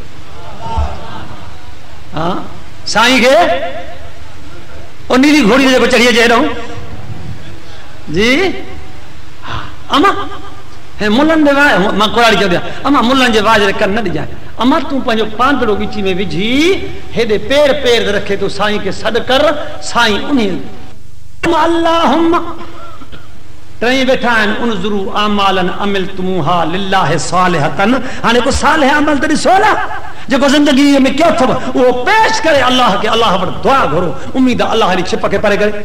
हा साईं खे ओ नीली घोड़ी जेको चढ़ी अचे हेॾो जी। हा अमा हे मुलनि जे वाह, मां कुराड़ी चयो अमा मुलनि जे वाह जे कन न ॾिजाए, अमा तूं पंहिंजो पांदड़ो विची में विझी हेॾे पेर पेर रखे तूं साईं खे सॾु कर, साईं उन अल्लाहुम्मा टई बैठा आहिनि उनज़ुरू आमालन अमिलतुमूहा लिल्लाहि सालिहतन। हाणे को सालिह अमल त ॾिसो न जेको ज़िंदगी में कयो अथव उहो पेश करे अल्लाह खे, अल्लाह वटि दुआ घुरो, उम्मीद आहे अल्लाह जी छिप खे परे करे।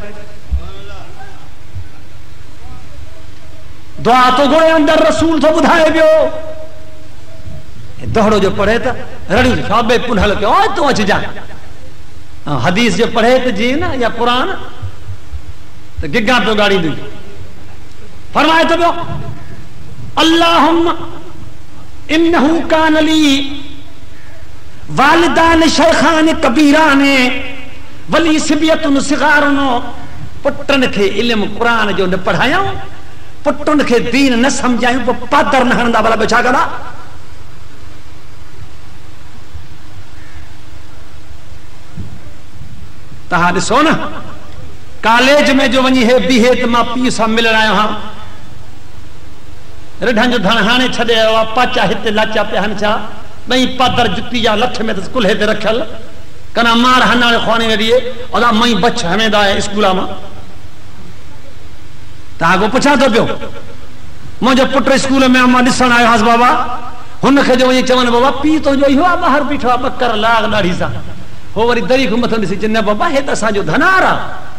दुआ तो घुरे अंदर रसूल तो ॿुधाए पियो दोहड़ो जो पढ़े त रड़ियूं शाबे पुनहल कयो तूं अचिजां। हदीस जो पढ़े त जी न या क़ुरान त गिगा पियो ॻाड़ींदी। फरमाए तो पियो अल्लाहुम्मा इन्नहु कान ली वालिदान शैखान कबीरान वली सिबियतुन सिगारुन। पुटन खे इल्म क़ुरान जो न पढ़ायूं, पुटन खे दीन न समझायूं, पोइ पादर न हणंदा भला ॿियो छा कंदा? तव्हां ॾिसो न कॉलेज में जो वञी हे बीहे त मां पीउ सां मिलण आयो आहियां, रिढनि जो धण हाणे छॾे आयो आहे, पाचा हिते लाचा पिया आहिनि छा ॿई पादर जुती जा लठ में त कुल्हे ते रखियल कना मार हनाणे खुआणे में ॾिए अदा मई बच हमेंदा आहे स्कूल मां। तव्हां को पुछां थो पियो मुंहिंजो पुट स्कूल में मां ॾिसण आयो हुअसि बाबा, हुनखे जो वञी चवनि बाबा पीउ तुंहिंजो इहो आहे ॿाहिरि बीठो आहे ॿकर लाग ॾाढी सां, हो वरी दरी खां मथां ॾिसी चए न बाबा हे त असांजो धनार आहे।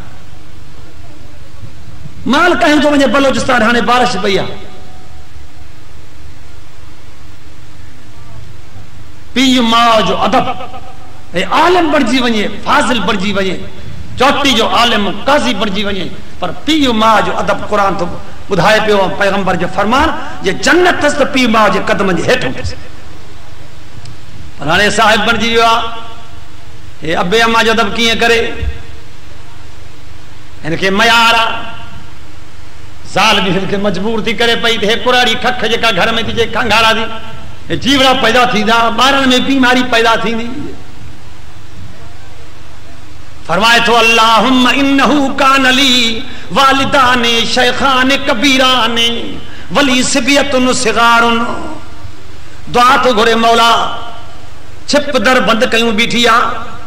माल कयूं थो वञे बलोचिस्तान, हाणे बारिश पई आहे, पीउ माउ जो अदब हे आलिम बणिजी वञे, फाज़िल बणिजी वञे, चोटी जो आलिम काज़ी बणिजी वञे, पर पीउ माउ जो अदब क़ुरान तो ॿुधाए पियो पैगंबर जो फरमान जे जन्नत अथसि त पीउ माउ जे कदमनि जे हेठि हूंदसि। पर हाणे साहिब बणिजी वियो आहे, हे अबे अम्मा जो अदब कीअं करे, हिनखे मयार आहे, ज़ाल बि हिनखे मजबूर थी करे पई हे कुराड़ी खख जेका घर में थी जे खंगारा थी, हे जीवड़ा पैदा थींदा, ॿारनि में बीमारी पैदा थींदी। फरमाए थो अल्लाहुम्मा इन्नहु कान ली वालिदान शैखान कबीरान वली सिबियतुन सिगारुन। दुआ तो घुरे मौला, छिप दर बंद कयूं बीठी आ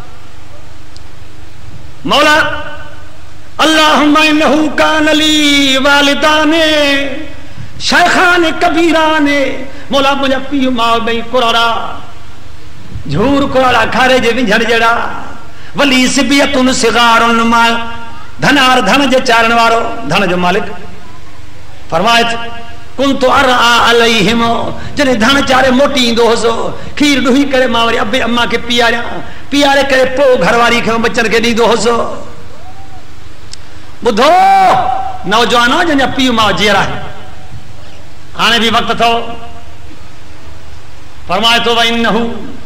मौला, अल्लाहुम्मा इन्नहु कान ली वालिदान शैखान कबीरान। मौला मुंहिंजा पीउ माउ ॿई कुराड़ा, झूर कुराड़ा खारे जे विझण जहिड़ा, वली सिबियतुन सिगारुन मां धनार धन जे चारण वारो, धन जो मालिक। फरमाए कुंतु अरआ अलैहिम, जॾहिं धन चारे मोटी ईंदो हुसो, खीर ॾुही करे मां वरी अबे अम्मा खे पीआरियां, पीआरे करे पोइ घरवारी खे बचन खे ॾींदो हुसो। ॿुधो नौजवानो जंहिंजा पीउ माउ जीअरा आहे, हाणे बि वक़्तु अथव। फरमाए थो वइन्नहु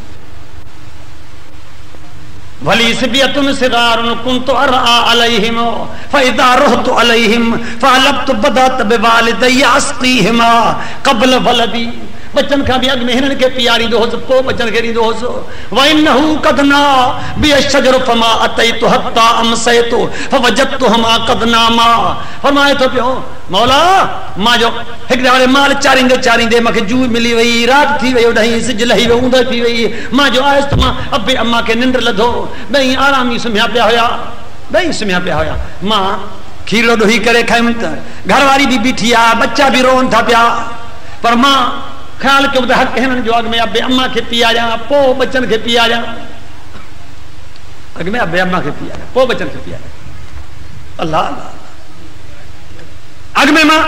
वली सिबियतुन सिगारुन कुंतु अरआ अलैहिम फइदा रहतु अलैहिम फअलबतु बदत बिवालिदैया अस्कीहिमा क़ब्ल वलदी। बच्चन खां बि अॻु में हिननि खे पीआरींदो हुउसि, पोइ बच्चन खे ॾींदो हुउसि। वइन्नहु क़द ना बिअशजरु फमा अतैतु हत्ता अमसैतु फवजदतुहुमा क़द नामा। फरमाए थो पियो मौला मां जो हिकिड़े वारे माल चारींदे चारींदे मूंखे जू मिली वई, राति थी वई, ॾहीं सिज लही वियो, ऊंदहि थी वई, मां जो आयुसि त मां अबे अम्मा खे निंड लधो, ॿई आरामी सुम्हिया पिया हुया, ॿई सुम्हिया पिया हुया, मां खीरो ॾुही करे खायुमि त घरवारी बि बीठी आहे, बच्चा बि रोअनि था पिया, पर मां ख्याल कयो त हक़ हिननि जो अॻु में अबे अम्मा खे पीआरियां, पोइ बच्चन खे पीआरियां, अॻु में अबे अम्मा खे पीआरियां, पोइ बच्चन खे पीआरियां। अल्लाह अल्लाह, अॻु में मां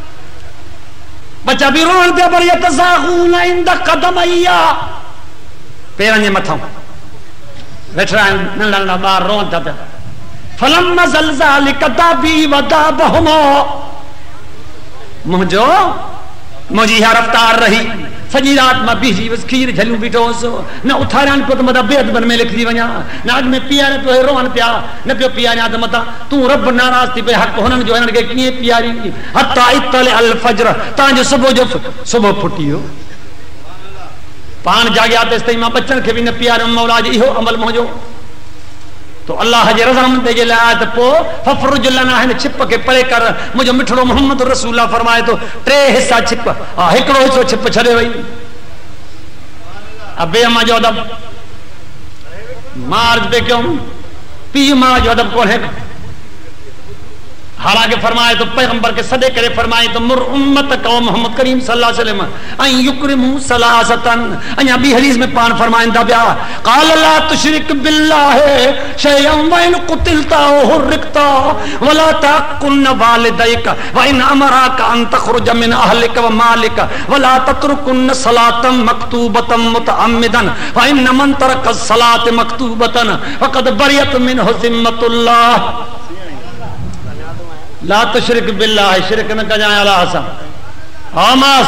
बच्चा बि रोअण पिया, पर यतज़ागून इंद क़दमैया, पेरनि जे मथां वेठा आहिनि नंढा नंढा ॿार रोअनि था पिया। फलम्मा ज़लज़ालिक दाबी वदाबहुमा, मुंहिंजो मुंहिंजी इहा रफ़्तार रही, सॼी राति मां बीठी हुअसि, खीर झलियूं बीठो हुउसि, न उथारियां पियो त मथां बेअदबनि में लिखी वञा, न अॻु में पीआरे पियो रोअनि पिया, न पियो पीआरियां त मथां तूं रब नाराज़ थी पई, हक़ हुननि जो हिननि खे कीअं पीआरी। हत्ता इत्तले अल फज्र, तव्हांजो सुबुह जो सुबुह फुटी वियो, पाण जाॻिया तेसि ताईं मां बच्चनि खे बि न पीआरियुमि। मौला जी इहो अमल मुंहिंजो तो अल्लाह जे रज़ामंदी जे लाइ त पोइ फफ़रुज लना, हिन छिप खे परे कर, मुंहिंजो मिठड़ो मोहम्मद रसूल फरमाए थो टे हिसा छिप, हा हिकिड़ो हिसो छिप छॾे वई। अबे अम्मा जो अदब मां अर्ज़ पे कयुमि, पीउ माउ जो अदब कोन्हे। हालांकि फरमाए तो पैगंबर के सदे करे फरमाए तो मुर उम्मत कौम मोहम्मद करीम सल्लल्लाहु अलैहि वसल्लम अन युकरिमु सलासतन अया भी हदीस में पान फरमाइंदा बिया क़ाल ला तुशरिक बिल्लाहि शयअन व इन कुतिलता व हुरिकता वला तकुन वालिदैका व इन अमराका अन तखरुज मिन अहलिका व मालिका वला ततरुकुन सलातन मक्तूबतन मुतअम्मिदन व इन मन तरक सलात मक्तूबतन फक़द बरियत मिनहु ज़िम्मतुल्लाह ला तुशरिक बिल्लाह शिरक न कजाए अल्लाह सा आमास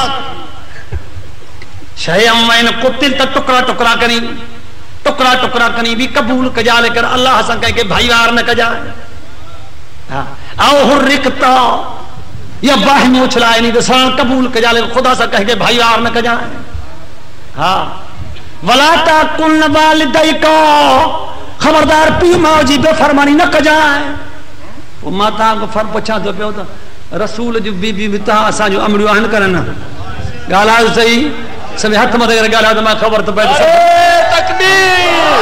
शयअन व इन कुतिल त टुकड़ा टुकड़ा करी टुकड़ा टुकड़ा करी भी कबूल कजा लेकर अल्लाह सा कह के भाईवार न कजाए हां आओ हुरिकता या बाह में उछलाए नहीं तो सरण कबूल कजा ले खुदा सा कह के भाईवार न कजाए हां वला ताकुन वालिदैका खबरदार पी मौजी बेफरमानी न कजाए वो माता को फर पुछा तो पियो तो रसूल जो बीबी भी ता असा जो अमड़ियो आन करन गाला सही सब हाथ मत कर गाला तो मैं खबर तो बैठ तकबीर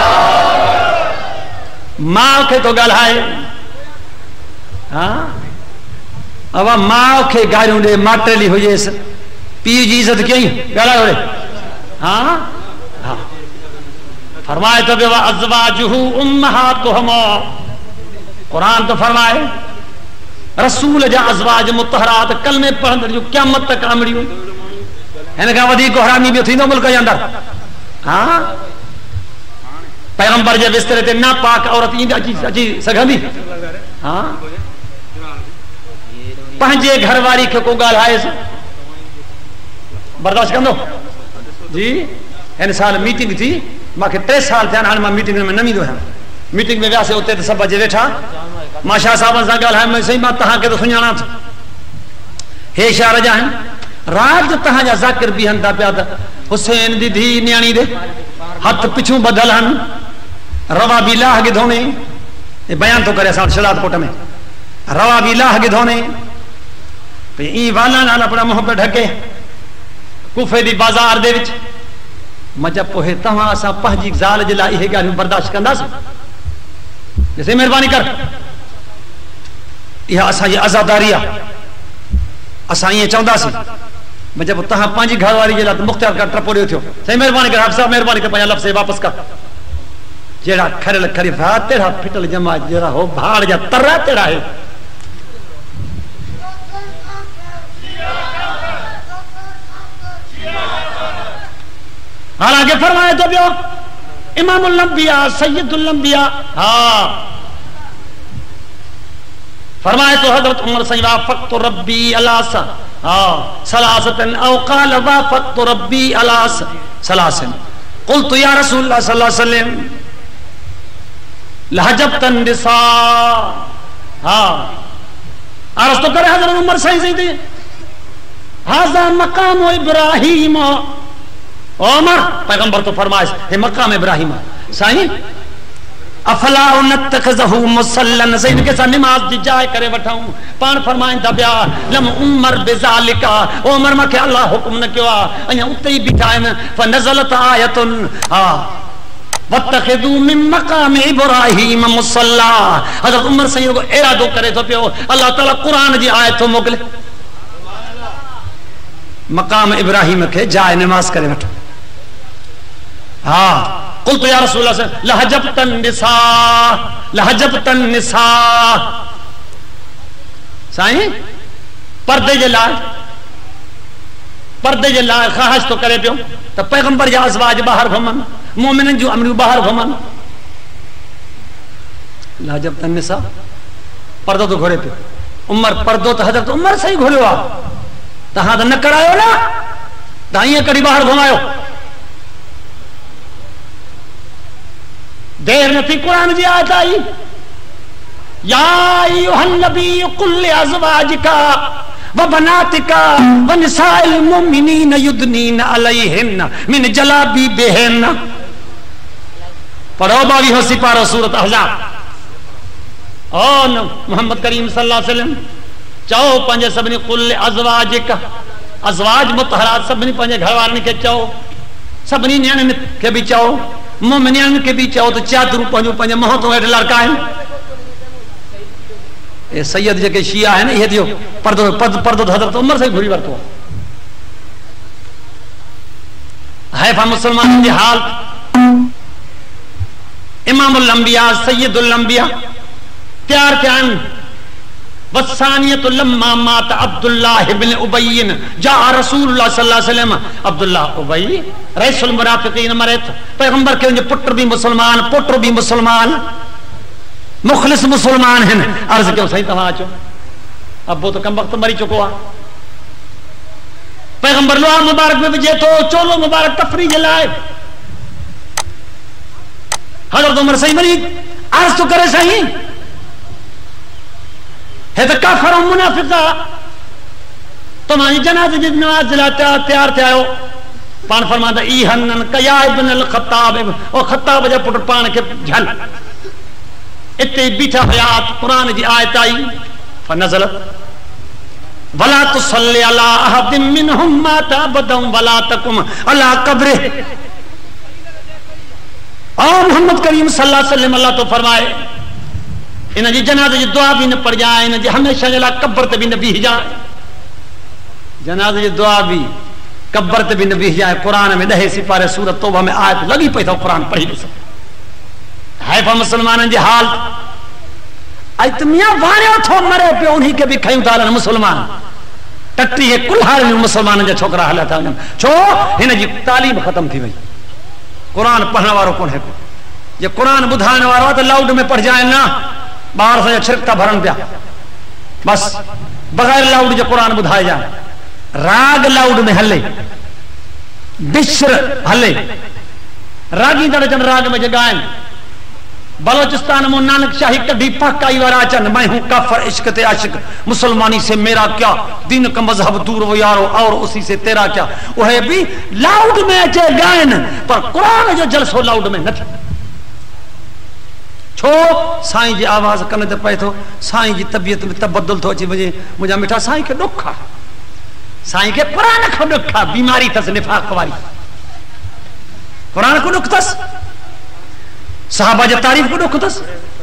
मां के तो गालाए हां अब मां के गालियों दे माटेली होजे पी जी इज्जत कई गाला रे हां हां फरमाए तो बे अज़वाजुहु उम्महातुहुम कुरान तो फरमाए रसूल जा अज़वाज मुतहरात कलमे पढ़ंदड़ जो क़यामत तक आमड़ियूं हिन खां वधीक हरामी भी थींदो मुल्क जे अंदर हां पैगंबर जे बिस्तर ते नापाक औरत ईंदी अची अची सघंदी हां पंहिंजे घरवारी खे को ॻाल्हाएस बर्दाश्त कंदो जी हिन साल मीटिंग थी मूंखे टे साल थिया हाणे मां मीटिंग में न ईंदो आहियां मीटिंग में वियासीं उते त सभु अचे वेठा मां शाह साहब सां ॻाल्हाए सही मां तव्हांखे त सुञाणा थो हे शहर जा आहिनि रात तव्हांजा ज़ाकिर बीहनि था पिया त हुसैन दी धी न्याणी दे हथ पिछूं ॿधल आहिनि रवा बि लाह गिधोने बयान थो करे असां शरात कोट में रवा बि लाह गिधोने ई वाला नाल अपना मुंह पे ढके कूफे दी बाजार दे विच मजा पोहे तव्हां असां पंहिंजी ज़ाल जे लाइ इहे ॻाल्हियूं बर्दाश्त कंदासीं जैसे मेहरबानी कर इहा असांजी आज़ादारी आहे असां ईअं चवंदासीं मजा पोइ तव्हां पंहिंजी घरवारी जे लाइ मुख़्तियार कर टपो ॾियो थियो सही महिरबानी कर साहब महिरबानी कर पंहिंजा लफ़्ज़ वापसि कर जहिड़ा खरियल खरी भा तेड़ा फिटल जमा जहिड़ा हो भाड़ जा तरा तेड़ा है हालांकि फरमाए तो बियो इमामुल अंबिया सय्यदुल अंबिया हां फरमाए तो हजरत उमर सही वाफक़्तु रब्बी अला सा हां सलासतन औ क़ाल वाफक़्तु रब्बी अला सलासन क़ुल्तु या रसूलल्लाह सल्लल्लाहु अलैहि वसल्लम लहजबतन निसा हां अर्ज़ तो करे हजरत उमर सही सही थी हाज़ा मकाम इब्राहीम उमर पैगंबर तो फरमाइश हे मकाम इब्राहिम साईं अफला नतखजहु मुसल्लन सईन के सा नमाज दी जाय करे वठाऊं पान फरमाइन दबिया लम उमर बिजालिका उमर मके अल्लाह हुक्म न किया अया उते ही बिठाइन फनज़लत आयतुन हां वतखदु मिन मकाम इब्राहिम मुसल्ला हजरत उमर सईन को इरादो करे तो पियो अल्लाह ताला कुरान जी आयत मोकले मकाम इब्राहिम के जाय नमाज करे वठो हाँ कुल तो या रसूल अल्लाह लहजबतन निसा लहजबतन निसा साईं पर्दे जे लाइ पर्दे जे लाइ ख़्वाहिश तो करे पियो त पैगंबर जा अज़वाज बाहर घुमन मोमिनन जो अमरियूं बाहर घुमन लहजबतन निसा पर्दो तो घुरे पियो उमर पर्दो तो हजरत उमर सही घुरियो आहे तहां तो न करायो ना तहां ईअं कॾहिं बाहर घुमायो देर न थी कुरान जी आयत आई या अय्युहन नबी कुल लिअज़वाजिका व बनातिका व निसाइल मुमिनीन युदनीन अलैहिन मिन जलाबिबिहिन पढ़ो बावीहो सिपारो सूरत अहज़ाब ओ मोहम्मद करीम सल्लल्लाहु अलैहि वसल्लम चओ पंहिंजे सभिनी कुल अज़वाजिका अज़वाज मुतहरात सभिनी पंहिंजे घरवारनि खे चओ सभिनी नियाणियुनि खे बि चओ मोमिनियुनि खे बि चओ त चादरूं पंहिंजूं पंहिंजे मुंहं तो हेठि लड़काइनि ए सैयद जेके शिया है ये दियो पर्दो पर्दो हजरत उमर से घुरी वरतो है फा मुसलमान जी हाल इमामुल अंबिया सैयदुल अंबिया तैयार क्या वसानियतुल लम्मा मात अब्दुल्लाह इब्न उबय्य जा रसूलुल्लाह सल्लल्लाहु अलैहि वसल्लम अब्दुल्लाह उबय्य रईसुल मुनाफिकीन मरे पैगंबर के उनके पुत्र भी मुसलमान पुत्र भी मुसलमान मुखलिस मुसलमान हैं अर्ज क्यों सही तवा अचो अब वो तो कम वक्त मरी चुको आ पैगंबर लोहा मुबारक में विजय तो चोलो मुबारक तफरी जलाए हजरत उमर सही मरी अर्ज तो करे सही है तो काफर और मुनाफिका तुम्हारी जनाजे जी नमाज जलाते तैयार थे आयो पान फरमाता ई हन्नन कया इब्न अल खत्ताब ओ खत्ताब जा पुट पान के झल इत्ते बीठा हयात कुरान जी आयत आई फनज़लत वला तुसल्ली अला अहदिम मिनहुम माता अबदम वला तकुम अला कब्रे और मोहम्मद करीम सल्लल्लाहु अलैहि वसल्लम अल्लाह तो फरमाए इन जी जनाजे जी दुआ भी न पढ़ जाए इन जी हमेशा जला कब्र ते भी न बीह जाए जनाजे जी दुआ भी कब्र ते भी न बीह जाए कुरान में दहे सिपारे सूरत तौबा में आयत लगी पई तो कुरान पढ़ी ॾिसो है पर मुसलमाननि जी हाल इतमिया वाणियो थो मरे पियो उन्हीं के भी खयूं था मुसलमान टट्टी है कुल्हार में मुसलमान जा छोकरा हला था छो इन जी तालीम खत्म थी वई कुरान पढ़ने वालो कौन है ये कुरान बुधाने वाला तो लाउड में पढ़ जाए ना बाहर से छिड़कता भरन पिया बस बगैर लाउड जो कुरान बुधाए जाए राग लाउड में हले बिश्र हले रागी दर्जन राग में जगाएं बलोचिस्तान में नानक शाही कभी पक्का वाराचन मैं हूं काफर इश्क ते आशिक मुसलमानी से मेरा क्या दिन का मजहब दूर वो यारो और उसी से तेरा क्या वह भी लाउड में अचे गायन पर कुरान जो जलसो लाउड में न छो साईं जी आवाज कन ते पए थो साईं जी तबियत में तबदुल थो अची वञे मुंहिंजा मिठा साईं खे ॾुख आहे साईं खे क़ुरान खां ॾुख आहे बीमारी अथसि निफ़ाक़ वारी क़ुरान को ॾुख अथसि सहाबा जी तारीफ़ को ॾुख अथसि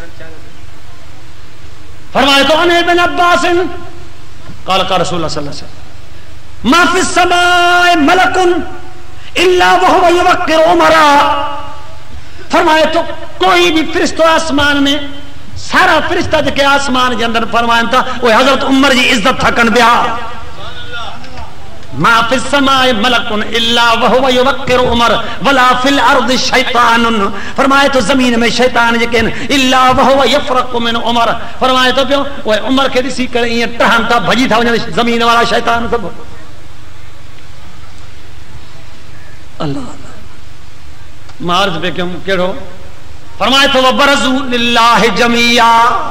फरमाए तो अन इब्न अब्बास क़ाल क़ाल रसूलुल्लाह सल्लल्लाहु अलैहि वसल्लम मा फ़िस समाए मलकुन इल्ला वहुव युवक्किर उमरा फरमाए तो कोई भी फरिश्तो आसमान में सारा फरिश्ता जेके आसमान के अंदर फरमाइन था वो हजरत उमर जी इज्जत था कन बिया मा फिस समाए मलकुन इल्ला वहुव युवक्किर उमर वला फिल अर्द शैतानुन फरमाए तो जमीन में शैतान जेके इल्ला वहुव यफरकु मिन उमर फरमाए तो पियो वो उमर के दिसी करे ये टहन था भजी था वने जमीन वाला शैतान सब अल्लाह मार्ज पे क्यों केड़ो फरमाए तो वबरजू लिल्लाहि जमिया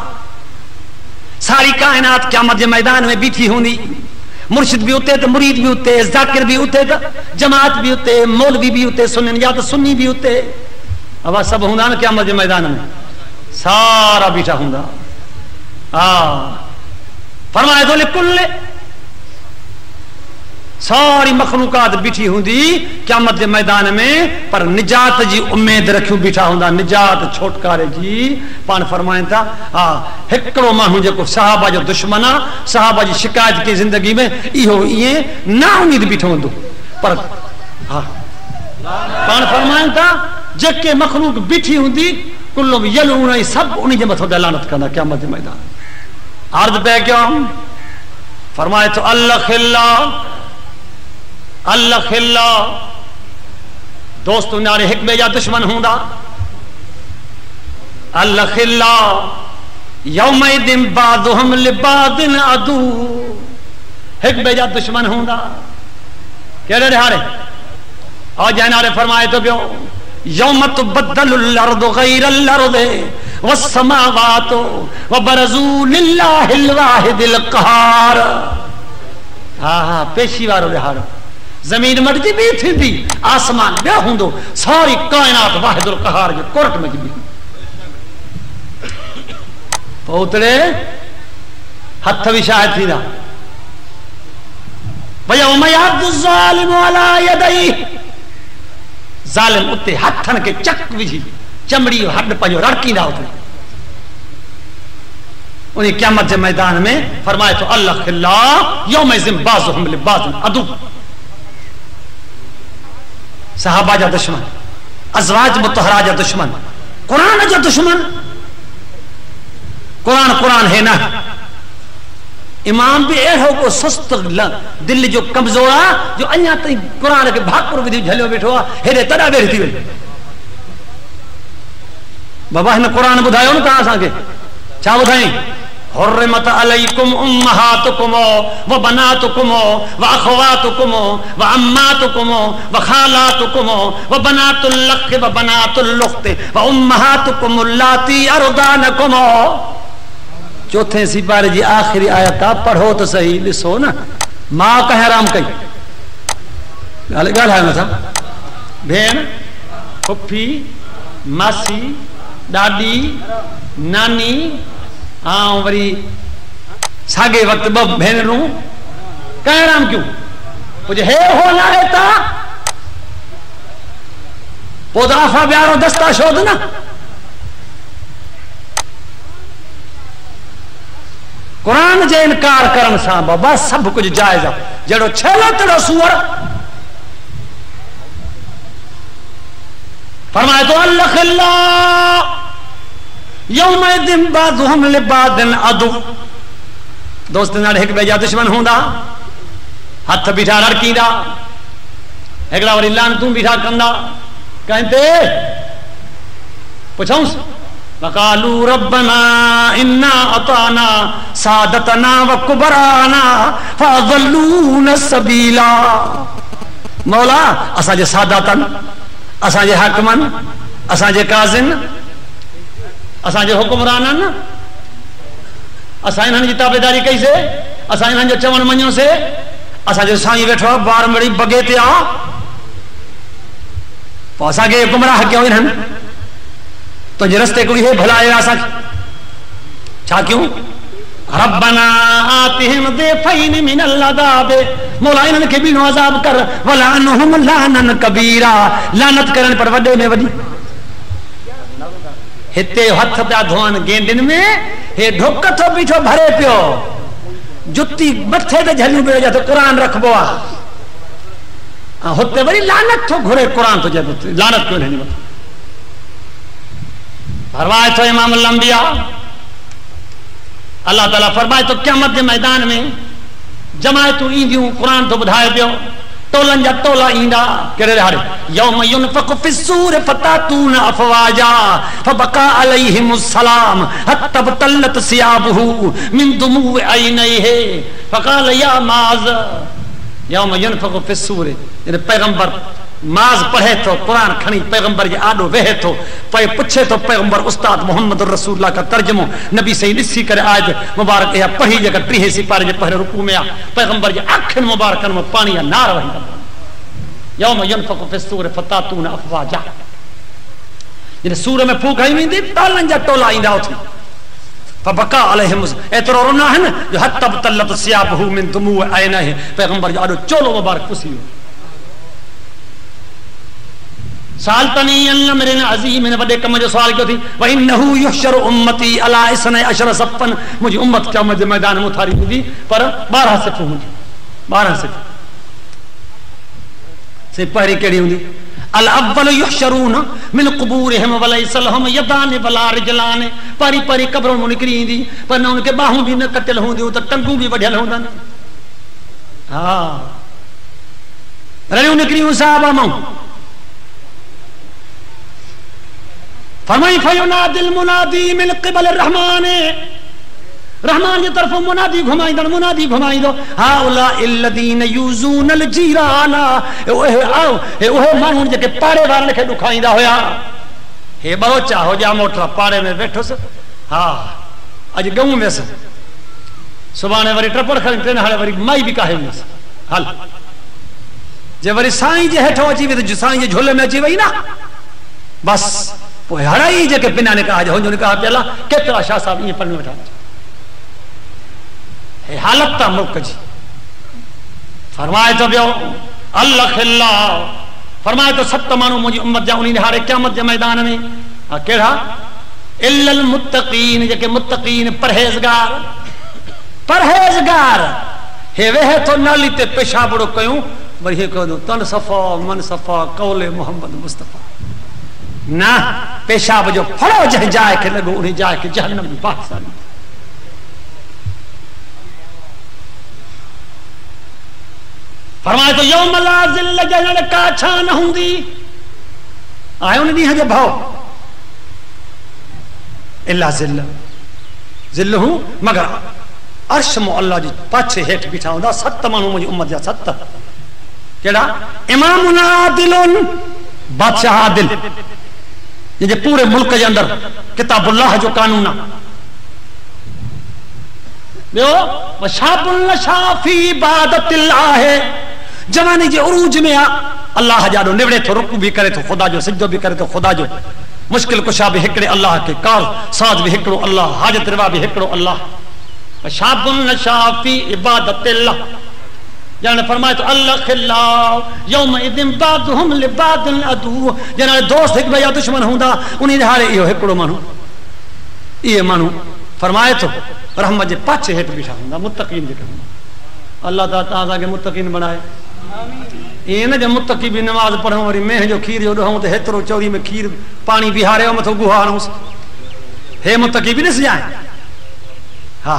सारी कायनात क़यामत के मैदान में बीठी होंदी मुर्शिद भी उते तो मुरीद भी उते जाकिर भी उते तो जमात भी उते मौलवी भी उते सुन्नी या तो सुन्नी भी उते अब सब होंदा ना क़यामत के मैदान में सारा बीठा होंदा हाँ फरमाए तो लिकुल सारी मखलूकात बीठी होंदी क़यामत के मैदान में पर निजात जी उम्मीद रखियो बीठा होंदा निजात छोटकारे जी पान फरमाइन था हाँ हिकड़ो मानू जो सहाबा जो दुश्मन आ सहाबा जी शिकायत की जिंदगी में इहो ये ना उम्मीद बीठो होंदो पर हाँ पान फरमाइन था जेके मखलूक बीठी होंदी कुल्लो यलून सब उन्हीं जे मथो लानत कंदा क़यामत के मैदान अर्ज पे क्यों फरमाए तो अल्लाह खिल्ला अल्लाह खिल्ला दोस्तों नारे हिक बेजा दुश्मन होंदा अल्लाह खिल्ला यौमइदिन बादुहुम लिबादिन अदू हिक बेजा दुश्मन होंदा केड़े हारे और जनारे फरमाए तो पियो यौम तुबद्दलुल अर्दु गैरल अर्दि वस्समावातु वबरजू लिल्लाहिल वाहिदिल क़हार हां हां पेशी वारो दिहाड़ो जमीन मटजी भी थी आसमान बिया होंदो सारी कायनात वाहिदुल क़हार जो कोर्ट में भी पोतड़े हथ भी शायद थी ना भैया उमयाद ज़ालिम अला यदई ज़ालिम उते हथन के चक विझी चमड़ी हड पंजो रड़कींदा उते उन्हें क़यामत के मैदान में फरमाए तो अल्लाह खिल्ला यौमइज़िन बाज़ुहुम लिबाज़िन अदु। सहाबा जा दुश्मन, अज़वाज मुतहरा जा दुश्मन, कुरान जा दुश्मन। कुरान कुरान है ना। इमाम भी अड़ो को सुस्त दिल जो कमजोर आ जो अञा ताईं कुरान के भाकुर विधि झलियो वेठो आ हेॾे तॾा वेठी थी वई। बाबा हिन कुरान ॿुधायो न तव्हां असांखे छा ॿुधाई? हुर्रिमत अलैकुम उम्महातुकुम व बनातुकुम व अखवातुकुम व अम्मातुकुम व खालातुकुम व बनातुल लख व बनातुल लुख्त व उम्महातुकुम अल्लाती अरदानकुम। चौथे सिपारे जी आखिरी आयत आ, पढ़ो तो सही, ॾिसो न। मां कह हराम कई ॻाल्हि ॻाल्हायो नथा। भेण, फुफी, मासी, ॾाॾी, नानी, ऐं वरी साॻे वक़्तु ॿ भेनरूं कह हराम क्यों? कुछ हे हो ना है ता पोइ दफ़ा ॿियारो दस्ता शोध न। कुरान जे इनकार करण सां बाबा सब कुछ जायज आहे। जहिड़ो छेलो तहिड़ो सूअर। फरमाए तो अल्लाह खिल्ला यौमइज़िन बाज़ुहुम लिबाज़िन अदु। दोस्त नाल हिक ॿिए जा दुश्मन हूंदा, हथ बीठा रड़कींदा, हिकिड़ा वरी लानतूं बीठा कंदा। कहते पुछऊंसि वक़ालू रब्बना इन्ना अताना सादतना व कुबराना फअज़ल्लूना सबीला। मौला असांजे सादातन, असांजे हाकिमन, असांजे काज़िन, असांजे हुकुमरानन, असां इन्हनि जी ताबेदारी कईसे, असां इन्हनि जो चवण मञियोसीं। असांजो साईं वेठो आहे ॿार मड़ी बगे ते आहे, पोइ असांखे गुमराह कयूं इन्हनि। तुंहिंजे रस्ते कोई हे भलाए असांखे छा कयूं? रब्बना आतिहिम ज़ैफ़ैन मिनल अज़ाब। मौला इन्हनि खे ॿीणो अज़ाब कर। वलानहुम लानन कबीरा। लानत करण पर वॾे में वॾी। हिते हथ पिया धोअनि गेंडिन में, हे ढुक थो बीठो भरे पियो, जुती मथे ते झलियूं पियो जा तो कुरान रखबो आहे। हुते वरी लानत थो घुरे कुरान तो जब लानत क्यों नहीं बता। फरमाए तो इमाम अल-अंबिया अल्लाह ताला फरमाए तो क़यामत के मैदान में जमायतूं ईंदियूं। कुरान तो ॿुधाए पियो टोलन जा टोला ईंदा। कहिड़े हारे? यौम युनफ़क़ु फ़िस्सूर फ़तातूना अफ़वाजा फ़बका अलैहिमुस्सलाम हत्ता बतल्लत सियाबुहु मिन दुमूइ ऐनैहि फ़क़ाल या माज़। यौम युनफ़क़ु फ़िस्सूर, यानी पैगंबर माज़ पढ़े तो कुरान खणी पैगंबर जे आॾो वेहे थो, पे पुछे तो पैगंबर उस्ताद मोहम्मद रसूलुल्लाह का तर्जुमो नबी सही ॾिसी करे आयत मुबारक या पढ़ी जेका टीह सिपारे जे पहिरें रुकू में आहे। पैगंबर जे अखियुनि मुबारकनि में पाणी या नार वहींदा। यौम युनफ़क़ु फ़िस्सूर फ़तातूना अफ़वाजा। जॾहिं सूर में फूक हई वेंदी टोलनि जा टोला ईंदा उथी। फ़बका अलैहिम, एतिरो रोना आहिनि जो हत्ता बतल्लत सियाबुहु मिन दुमूइ ऐनैहि। पैगंबर जो आॾो चोलो मुबारक पुसी वियो। सालतनी अमरिन अज़ीम, वॾे कम जो सवाल कयो थी। व इन्नहु युहशरु उम्मती अला इसनै अशर सफ़न। मुंहिंजी उम्मत क़यामत जे मैदान में उथारी हूंदी, पर ॿारहं सिफ़ूं हूंदी। ॿारहं सिफ़ूं से पहिरीं कहिड़ी हूंदी? अल अव्वल युहशरून मिन क़ुबूरिहिम वलैस लहुम यदान वला रिजलान। पहिरीं पहिरीं क़बरूं मां निकिरी ईंदी, पर न उनखे ॿाहूं बि न कटियल हूंदियूं, त टंगूं बि वढियल हूंदनि। हा रड़ियूं निकिरियूं साहबा मां। फरमाई फयुनादिल मुनादी मिन क़िबल रहमान। रहमान की तरफ मुनादी घुमाईंदो मुनादी घुमाईंदो हाउला इल्लदीन यूज़ूनल जीराना। ओहे आओ हे ओहे माण्हू जेके पाड़े वारनि खे ॾुखाईंदा हुया। हे बरोचा हो जा मोटरा पाड़े में वेठुसि। हा अॼु गऊं वियसि, सुभाणे वरी ट्रपड़ खणी ट्रेन हाणे वरी माई बि काहे वियसि। हल जे वरी साईं जे हेठो अची वई त साईं जे झोले में अची वई न, बस पोइ हड़ाई जेके बिना निकाह जो हुनजो निकाह पियल आहे। केतिरा शाह साहब ईअं पढ़ी वेठा। हे हालत आहे मुल्क जी। फरमाए तो पियो अल्लाह खिल्ला, फरमाए तो सत माण्हू मुंहिंजी उम्मत जा उन हारे क़यामत जे मैदान में। हा कहिड़ा? इल्लल मुत्तकीन, जेके मुत्तकीन परहेज़गार परहेज़गार हे वेहे तो नाली ते पेशाबड़ो कयूं वरी हे कहो तन सफ़ा मन सफ़ा कौले मोहम्मद मुस्तफ़ा ना पेशाब जो फड़ो जंहिं जाइ खे लॻो उन जाइ खे जहन्नम जी बादशाही फरमाए तो यौम ला ज़िल्ल ॼण का छा न हूंदी आहे उन ॾींहं जो भउ इल्ला ज़िल्ल ज़िल्ल हूं मगर अर्श मो अल्लाह जी पाछे हेठि बीठा हूंदा सत माण्हू मुंहिंजी उम्मत जा सत कहिड़ा इमामुन आदिलुन बादशाह आदिल जंहिंजे पूरे मुल्क जे अंदर किताबुल्लाह जो कानून आहे ॿियो वशाबुल नशाफी इबादतिल्लाह है जवानी जे उरूज में आ अल्लाह जाडो निवड़े थो रुकू भी करे थो खुदा जो सिजदो भी करे थो खुदा जो मुश्किल कुशा भी हिकड़े अल्लाह के कार साज भी हिकड़ो अल्लाह हाजत रिवा भी हिकड़ो अल्लाह वशाबुल नशाफी इबादतिल्लाह जाने फरमाए तो अल्लाह खिल्ला यौम इदिन बादहुम लिबादिन अदू जना दोस्त एक भैया दुश्मन हुंदा उन्हीं हारे इहो हिकड़ो मानू ये मानू फरमाए तो रहमत जे पाछे हेठ बीठा हुंदा मुत्तकीन जेके हुंदा अल्लाह ताला ताजा के मुत्तकीन बनाए आमीन ये न जे मुत्तकी भी नमाज पढ़ो वरी मेह जो खीर जो ॾहूं ते हेतिरो चौरी में खीर पानी बिहारे मथो गुहारूंसि हे मुत्तकी भी ॾिस जाए हा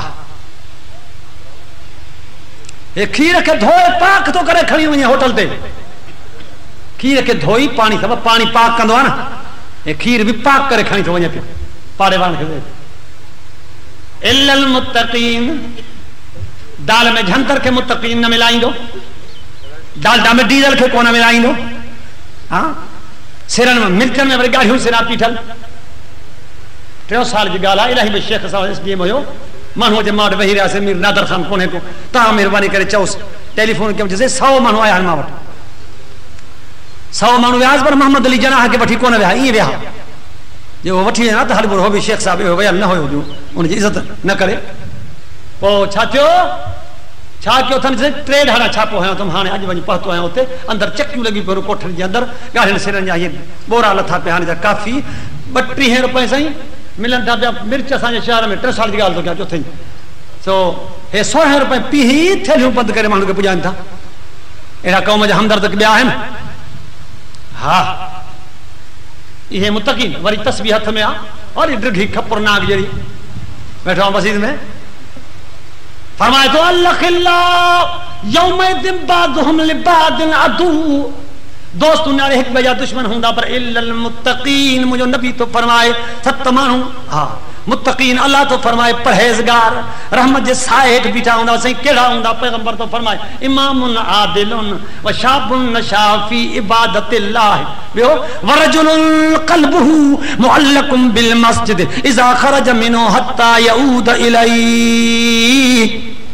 ये खीर के धोए पाक तो करे खड़ी वञे होटल ते खीर के धोई पानी सब पानी पाक कंदो आहे न ये खीर भी पाक करे खणी थो वञे पियो पाड़े वारनि खे इल्लल मुत्तकीन दाल में झंतर के मुत्तकीन न मिलाईंदो डालडा में डीजल के कोन मिलाईंदो हाँ सिरन में मिर्चन में वरी गाढ़ियूं सिरा पीठल टियों साल जी ॻाल्हि आहे इलाही बि शेख साहब एस डी एम हुयो माण्हू जे मां वटि वेही रहियासीं मीर नादर ख़ान कोन्हे को तव्हां महिरबानी करे चओसि टेलीफोन कयमि चयोसि सौ माण्हू आया आहिनि मां वटि सौ माण्हू वियासीं पर मोहम्मद अली जनाह खे वठी कोन विया ईअं विया जो वठी वेंदा त हल हो बि शेख साहब इहो वियल न हुयो उनजी इज़त न करे पोइ छा थियो छा कयो अथनि टे ढारा छापो हयो अथमि हाणे अॼु वञी पहुतो आहियां हुते अंदरि चकियूं लॻी पियूं कोठनि जे अंदरि ॻाढ़ियुनि सिरनि जा इहे बोरा लथा पिया हाणे जा काफ़ी ॿटीह रुपए साईं मिलनि था पिया मिर्च असांजे शहर में टे साल जी ॻाल्हि थो कयां चोथे सो हे सोरहं रुपए पीही थेलियूं बंदि करे माण्हू खे पुॼाइनि था अहिड़ा क़ौम जा हमदर्द ॿिया आहिनि हा इहे मुत्तकीन वरी तस्बीह हथ में आहे और ड्रिढी खपुर नाग जहिड़ी वेठो आहे मस्जिद में फरमाए तो अल्लाह खिल्ला यौमइदिन बादहुम लिबादिन अदू दोस्त उन्हारे हिक ॿिए जा दुश्मन हूंदा पर इल्लल मुत्तकीन मुंहिंजो नबी तो फरमाए सत माण्हू हा मुत्तकीन अल्लाह तो फरमाए परहेज़गार रहमत जे साए हेठि बीठा हूंदा साईं कहिड़ा हूंदा पैगंबर तो फरमाए इमामुन आदिलुन व शाबुन नशाफी इबादतिल्लाह ॿियो वरजुलुन क़ल्बुहु मुअल्लकुम बिल मस्जिद इज़ा ख़रज मिन्हु हत्ता यऊद इलैहि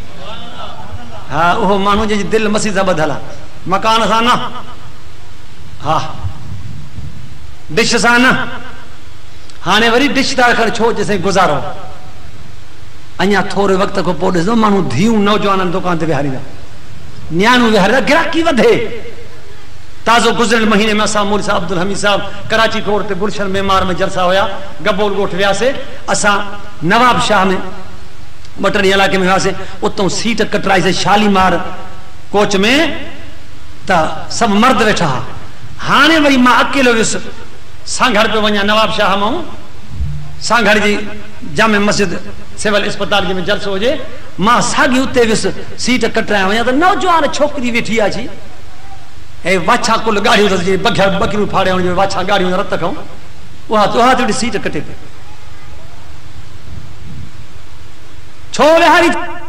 हा उहो माण्हू जंहिंजी दिलि मस्जिद सां ॿधल आहे मकान सां न हा डिश सां न हाणे वरी डिश था रखनि छो जेसिताईं गुज़ारो अञा थोरे वक़्त खां पोइ ॾिसंदो माण्हू धीअरूं नौजवाननि दुकान ते विहारींदा नियाणियूं विहारींदा गिराकी वधे ताज़ो गुज़िरियल महीने में असां मौलवी साहब अब्दुल हमीद साहब कराची कोर्ट ते गुलशन मेमार में जलसा हुया गबोल ॻोठ वियासीं असां नवाब शाह में ॿ टे ॾींहं इलाइक़े में वियासीं उतां सीट कटराईसीं शालीमार कोच में त सभु मर्द वेठा हुआ हाणे वरी मां अकेलो वियुसि सांघड़ पे वञा नवाब शाह मां सांघड़ जी जामे मस्जिद सिविल अस्पताल में जलसो हुजे मां साॻी उते वियुसि सीट कटराया वञा त नौजवान छोकिरी वेठी आहे जी हे वाछा कुल गाड़ियूं अथसि बघिया बकरियूं फाड़े वञे वाछा गाड़ियूं रत खां उहा उहा थोरी सीट कटे पई छो विहारी